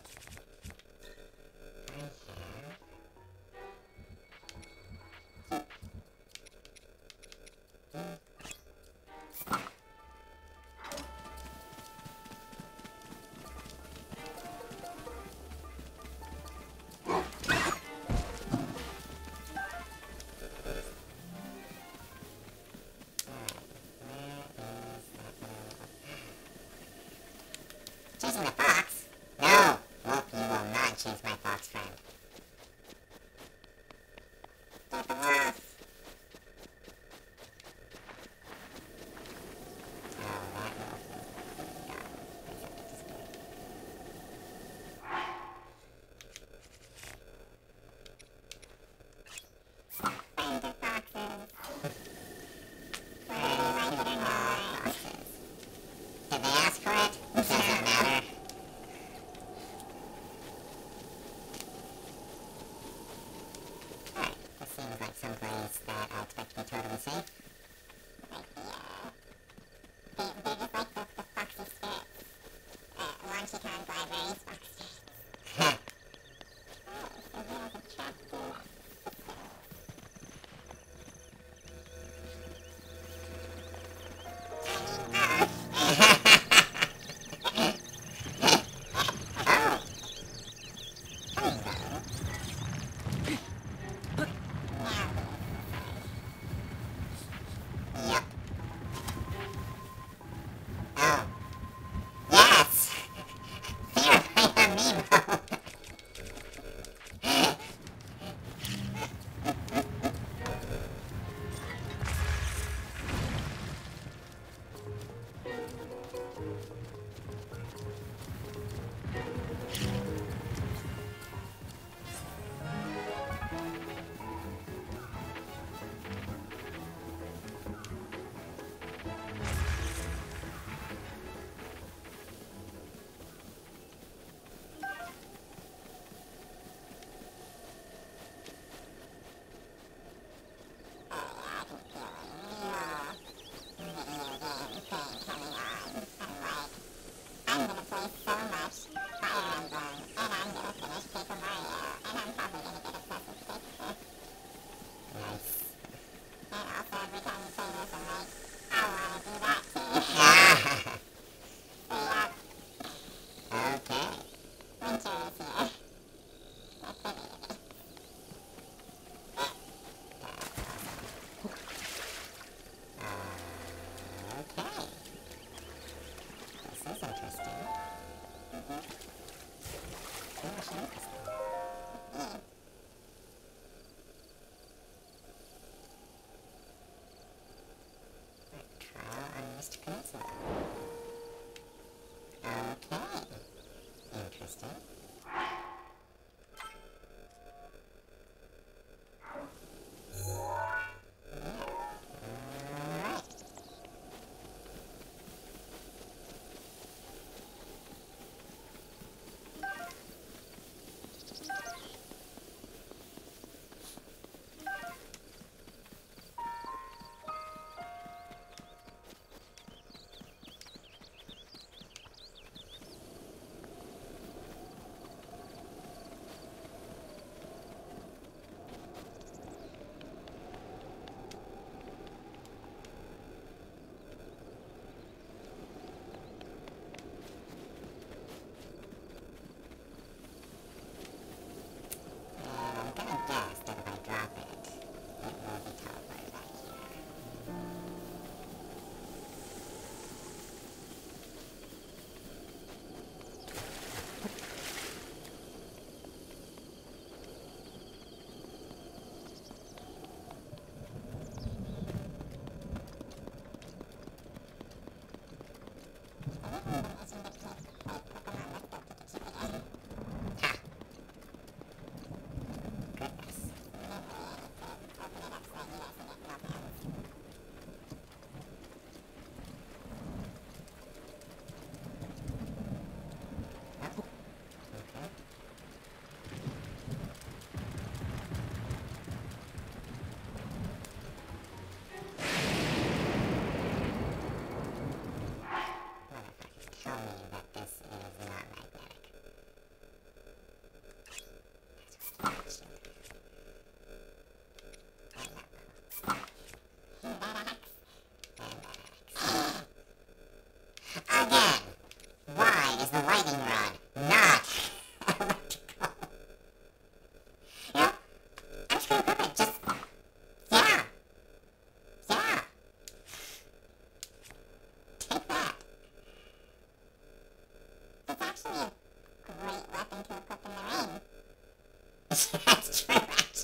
That's true, actually. It was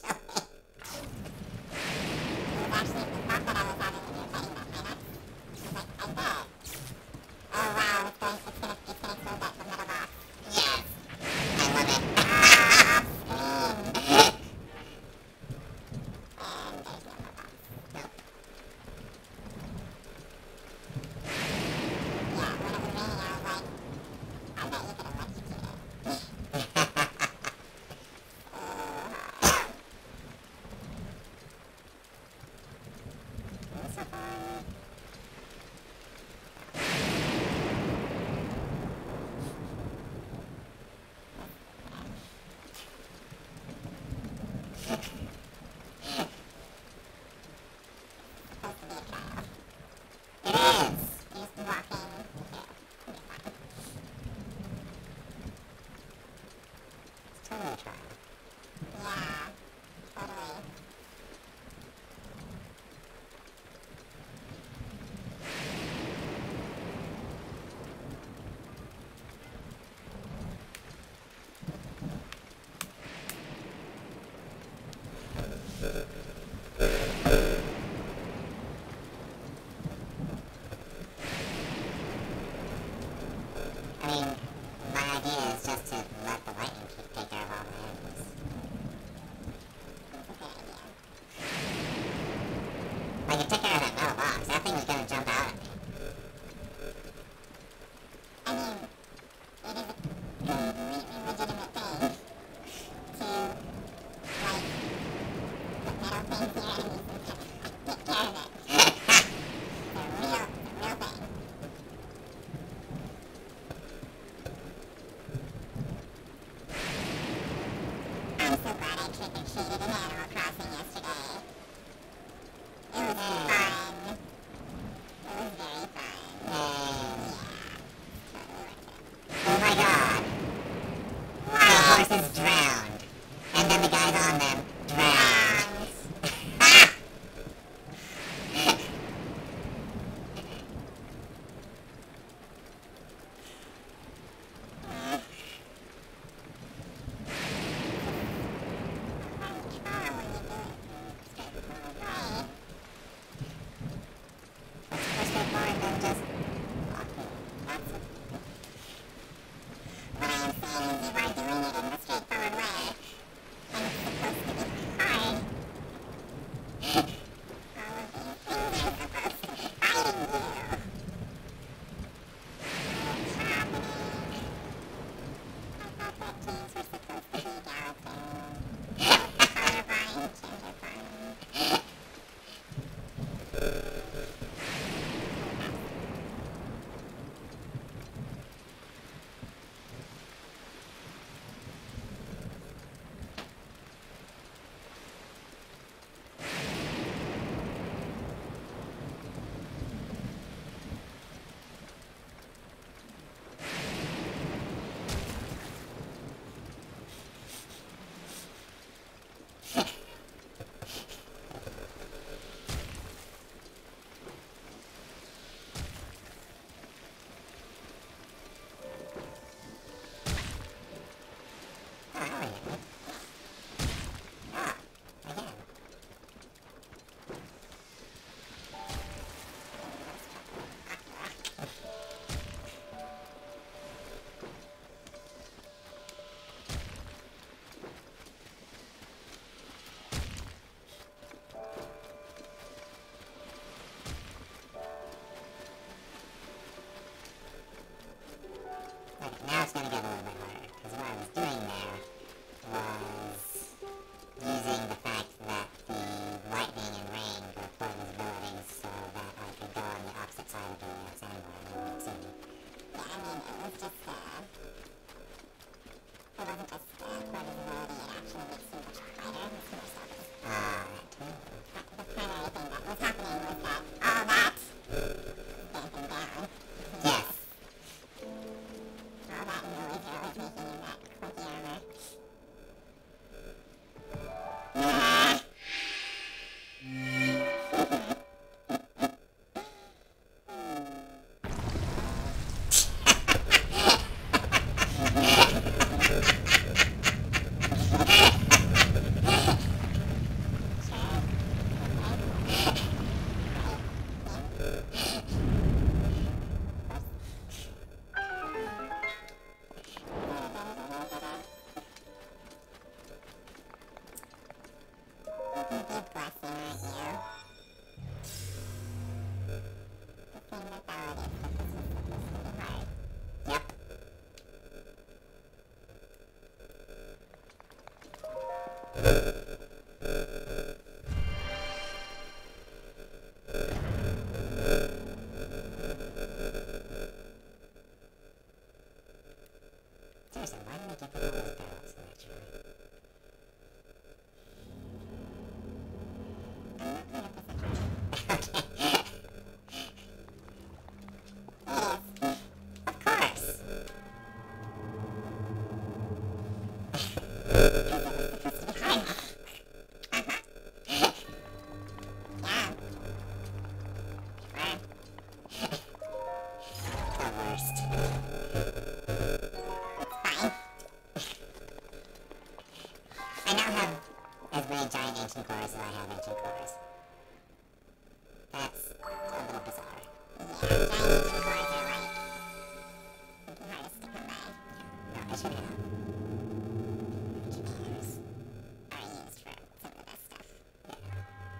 actually the thought that I was having when you were talking about Hinox. I was like, I bet. Oh wow, it's gonna throw back the middle box. Yes! I love it. Ah! Scream! And there's no more box. Nope. Yeah, when it was raining, I was like, I bet you could have electrocuted it. So fun. Supposed to be a trial. It is! You just walk in here. It'll be fine. It's totally a trial. Yeah, totally. I mean, my idea is just to let the lightning take care of all the enemies. That's a good idea. Like, it took care of that metal box. That thing was gonna jump out at me. I mean, it is a completely legitimate thing to, like, put metal things near enemies and take care of it. It's a real thing. I'm so glad I trick-or-treated in Animal Crossing yesterday. It was fun. It was very fun. Yeah. Totally worth it. Oh my god. The horses drowned. And then the guys on them drowned. Ah! That's more straightforward than just walking. What I am saying is you are doing it in the straightforward way. And it's supposed to be hard. All of these things are supposed to be fighting you. What's happening? I thought that these were supposed to be galloping. Colorblind, genderblind. Oh, hell yeah. Ah, again. Okay, now it's gonna get a little bit harder, because what I was doing there was using the fact that the lightning and rain were portable abilities so that I could go on the opposite side of the sandbar and they wouldn't see me. Yeah, I mean, it was just, it wasn't just portable ability, it actually makes you much harder, it's more subtle. That too. But the primary thing that was happening was that all that damping down. Yes. All that noise that was making in that clunky armor. Seriously, why did they give all those barrels in that tree? Giant ancient cars as I have ancient cars. That's a little bizarre. Yeah, giant ancient cars are like the hardest to come by. No, I should have. Ancient cars are used for some of the best stuff. Yeah.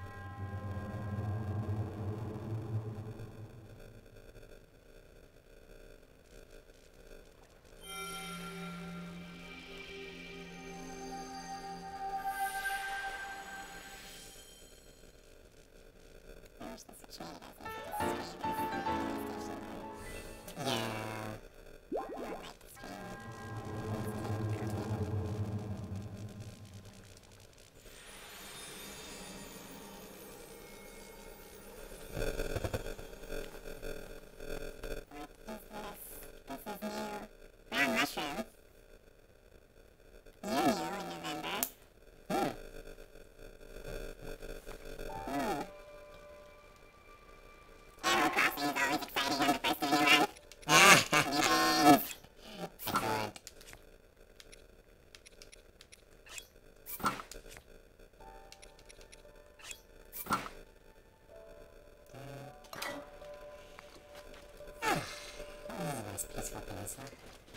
Peaceful peninsula.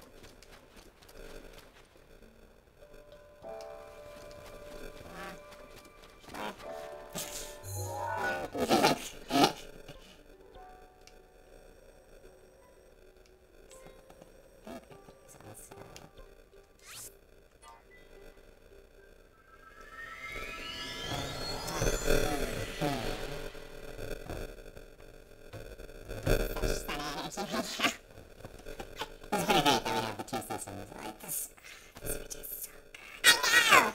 Like this. This which is so good.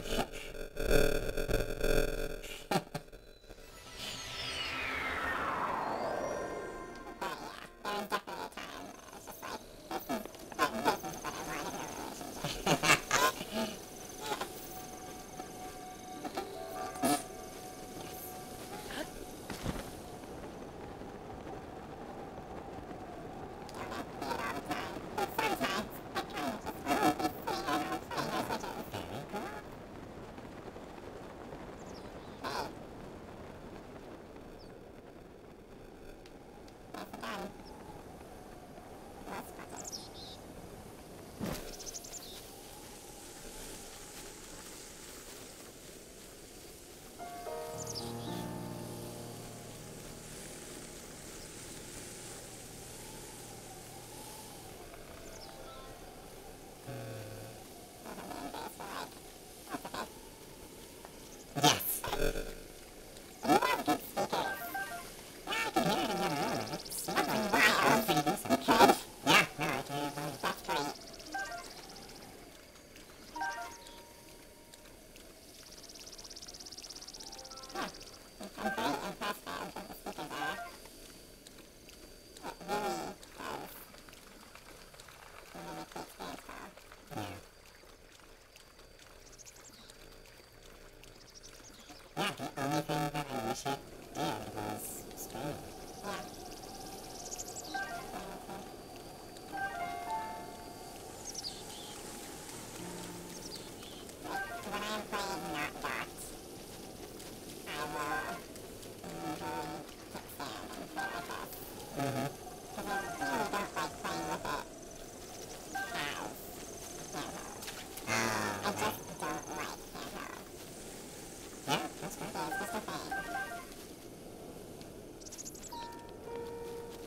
The only thing that I wish it did was stream. When I'm playing not docked, I will usually hit sound and play like this. Because I really don't like playing with it as handheld. I just don't like handheld. Yeah, that's right. Yeah, it's just a thing.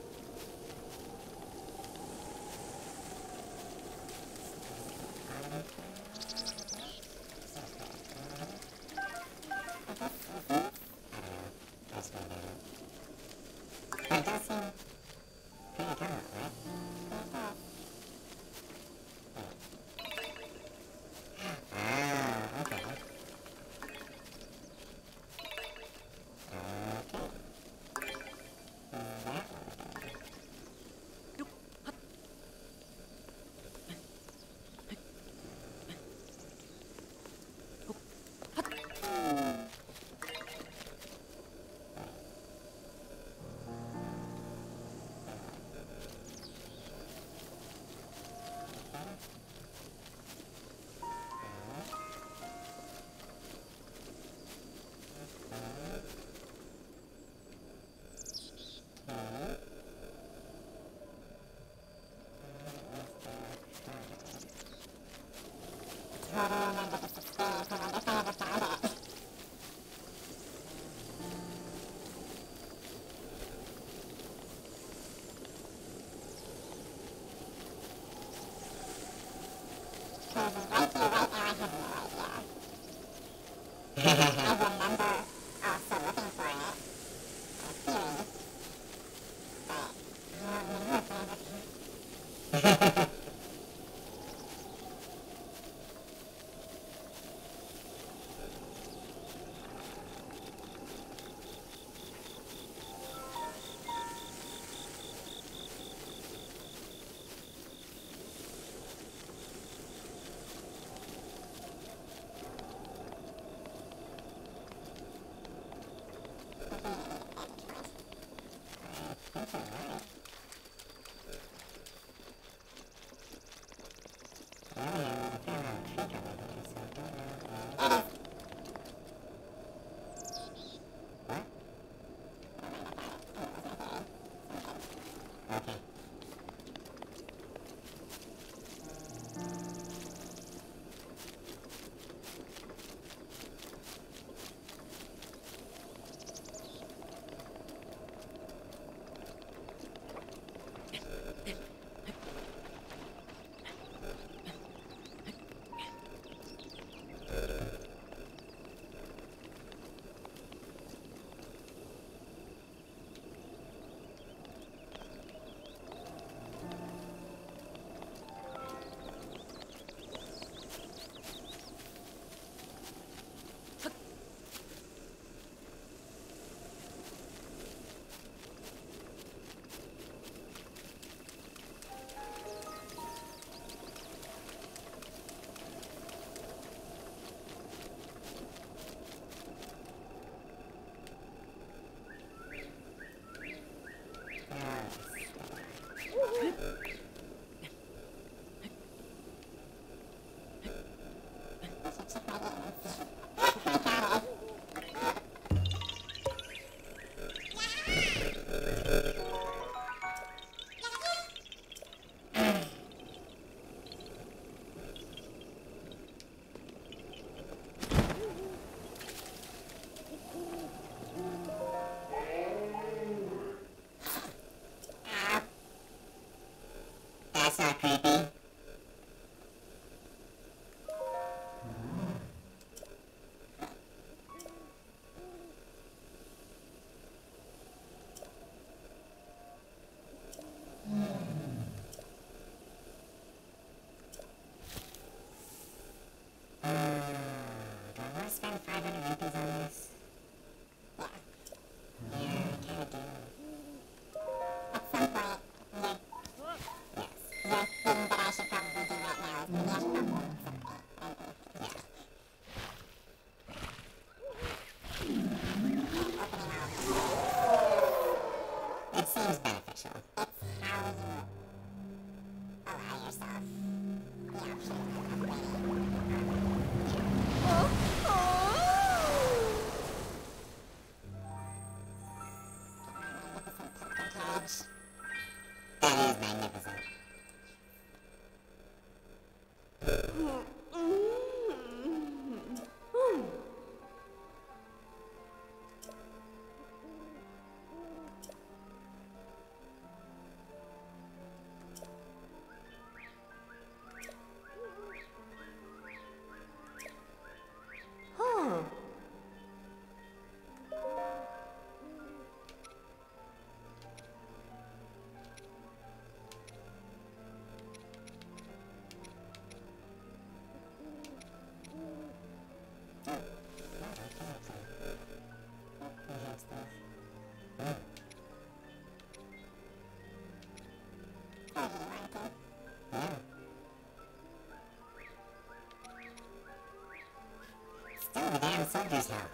Still the damn soldier's help.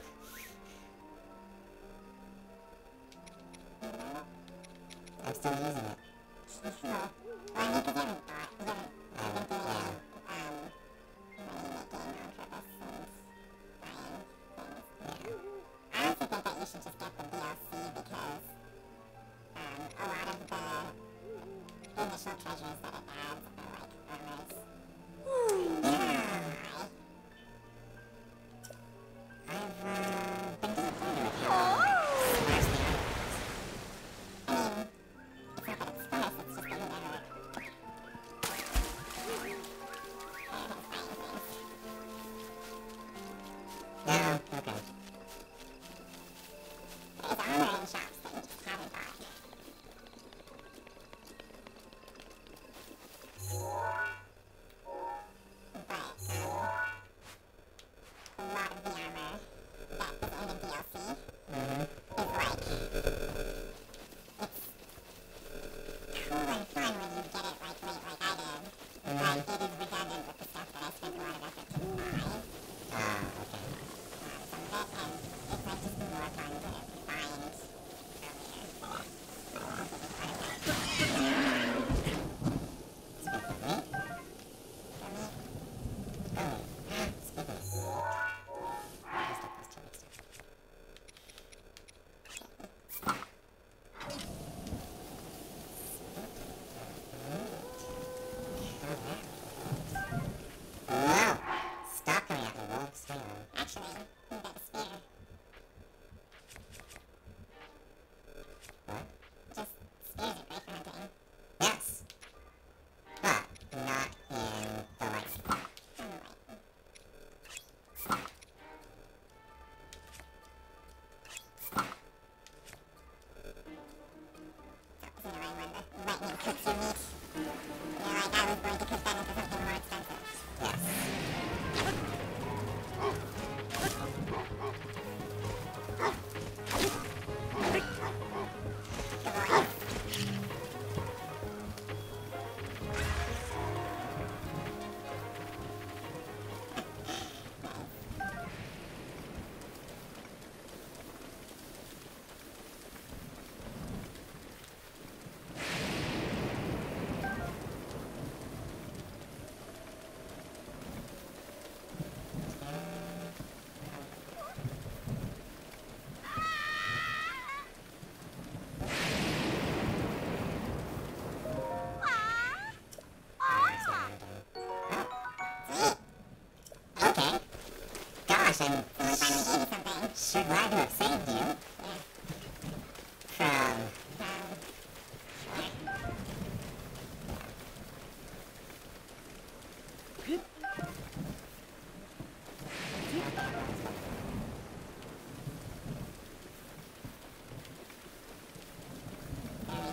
I'm still using it. I need to get it. I also think that you should just get the DLC because a lot of the initial treasures that it adds are like armors. Yeah. I've been disappointed with how sparse the armor is. I mean, it's not that it's sparse, it's just that you never no, okay. There's armor in shops that you just haven't bought.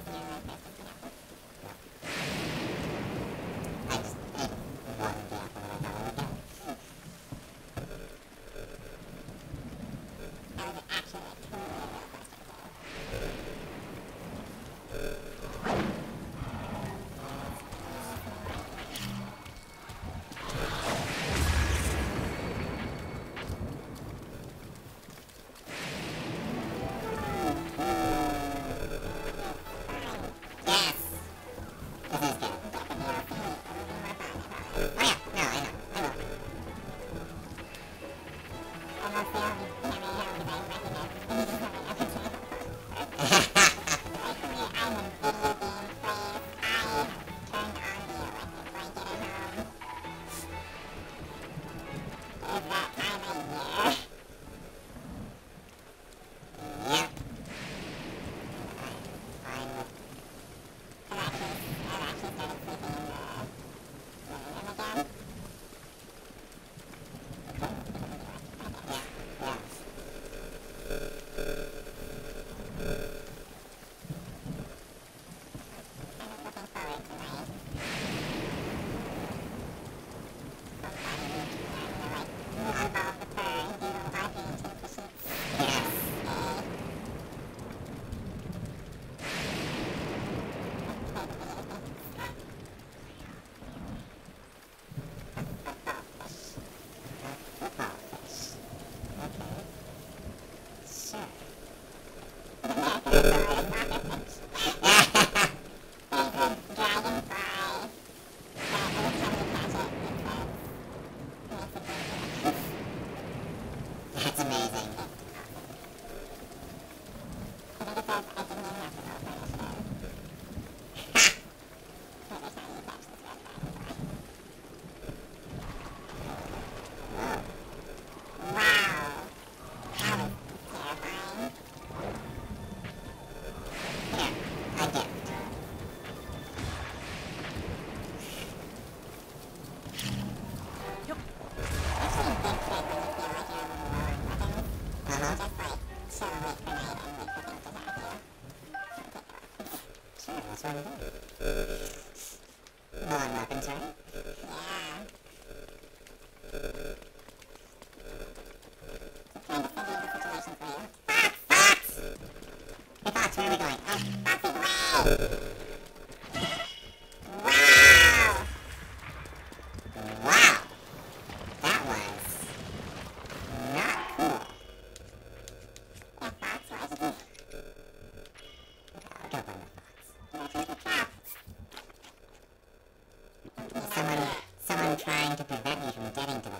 Trying to prevent me from getting to the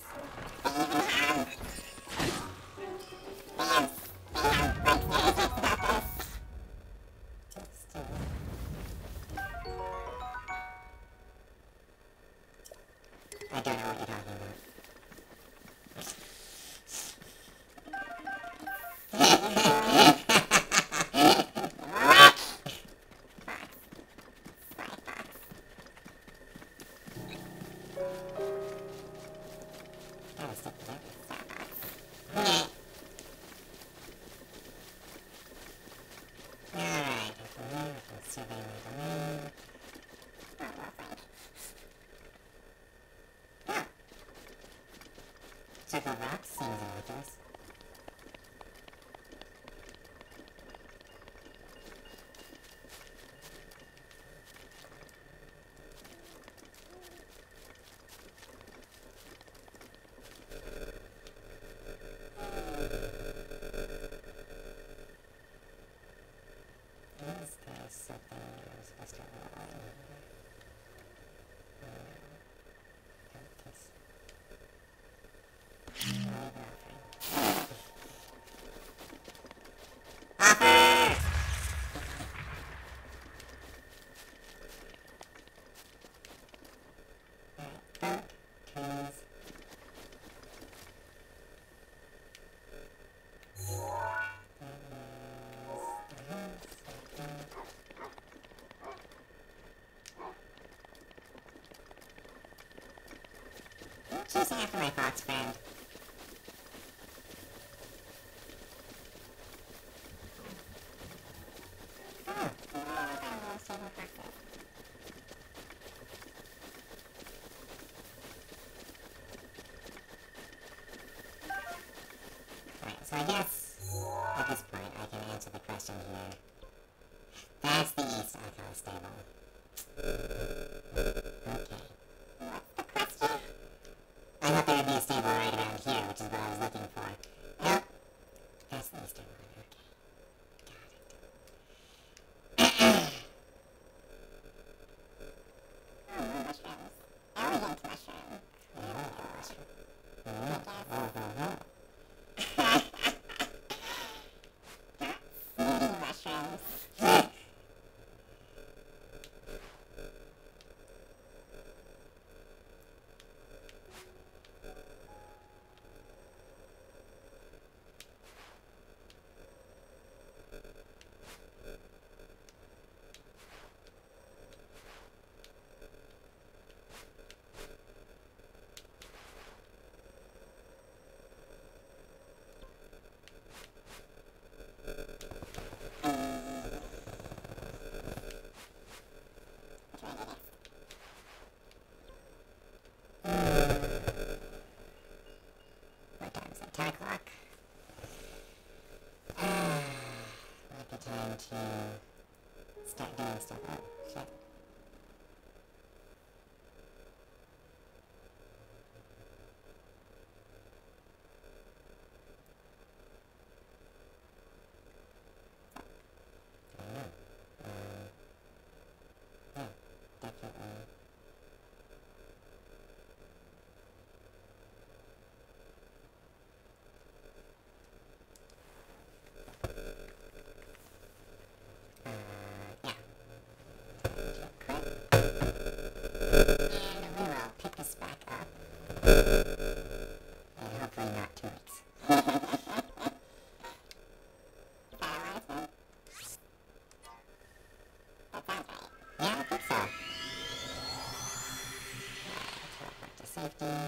I don't know what you're talking about. Circle rocks seems ridiculous. Is there something you're supposed to avoid? Chasing after my fox friend. Oh. I call stable. Okay. What's the question? I thought there would be a stable right around here, which is what I was looking for. Nope. That's the eastern one. Okay. Got it. Oh, more mushrooms. Elegant mushroom. Elegant mushroom. Snooty mushrooms. What time is it? 10 o'clock? Might be time to start doing stuff. Oh, shit. Yeah, definitely. Yeah. And we will pick this back up. And hopefully not 2 weeks. Paralyzed? That sounds right. Yeah, I think so. Teleport to safety.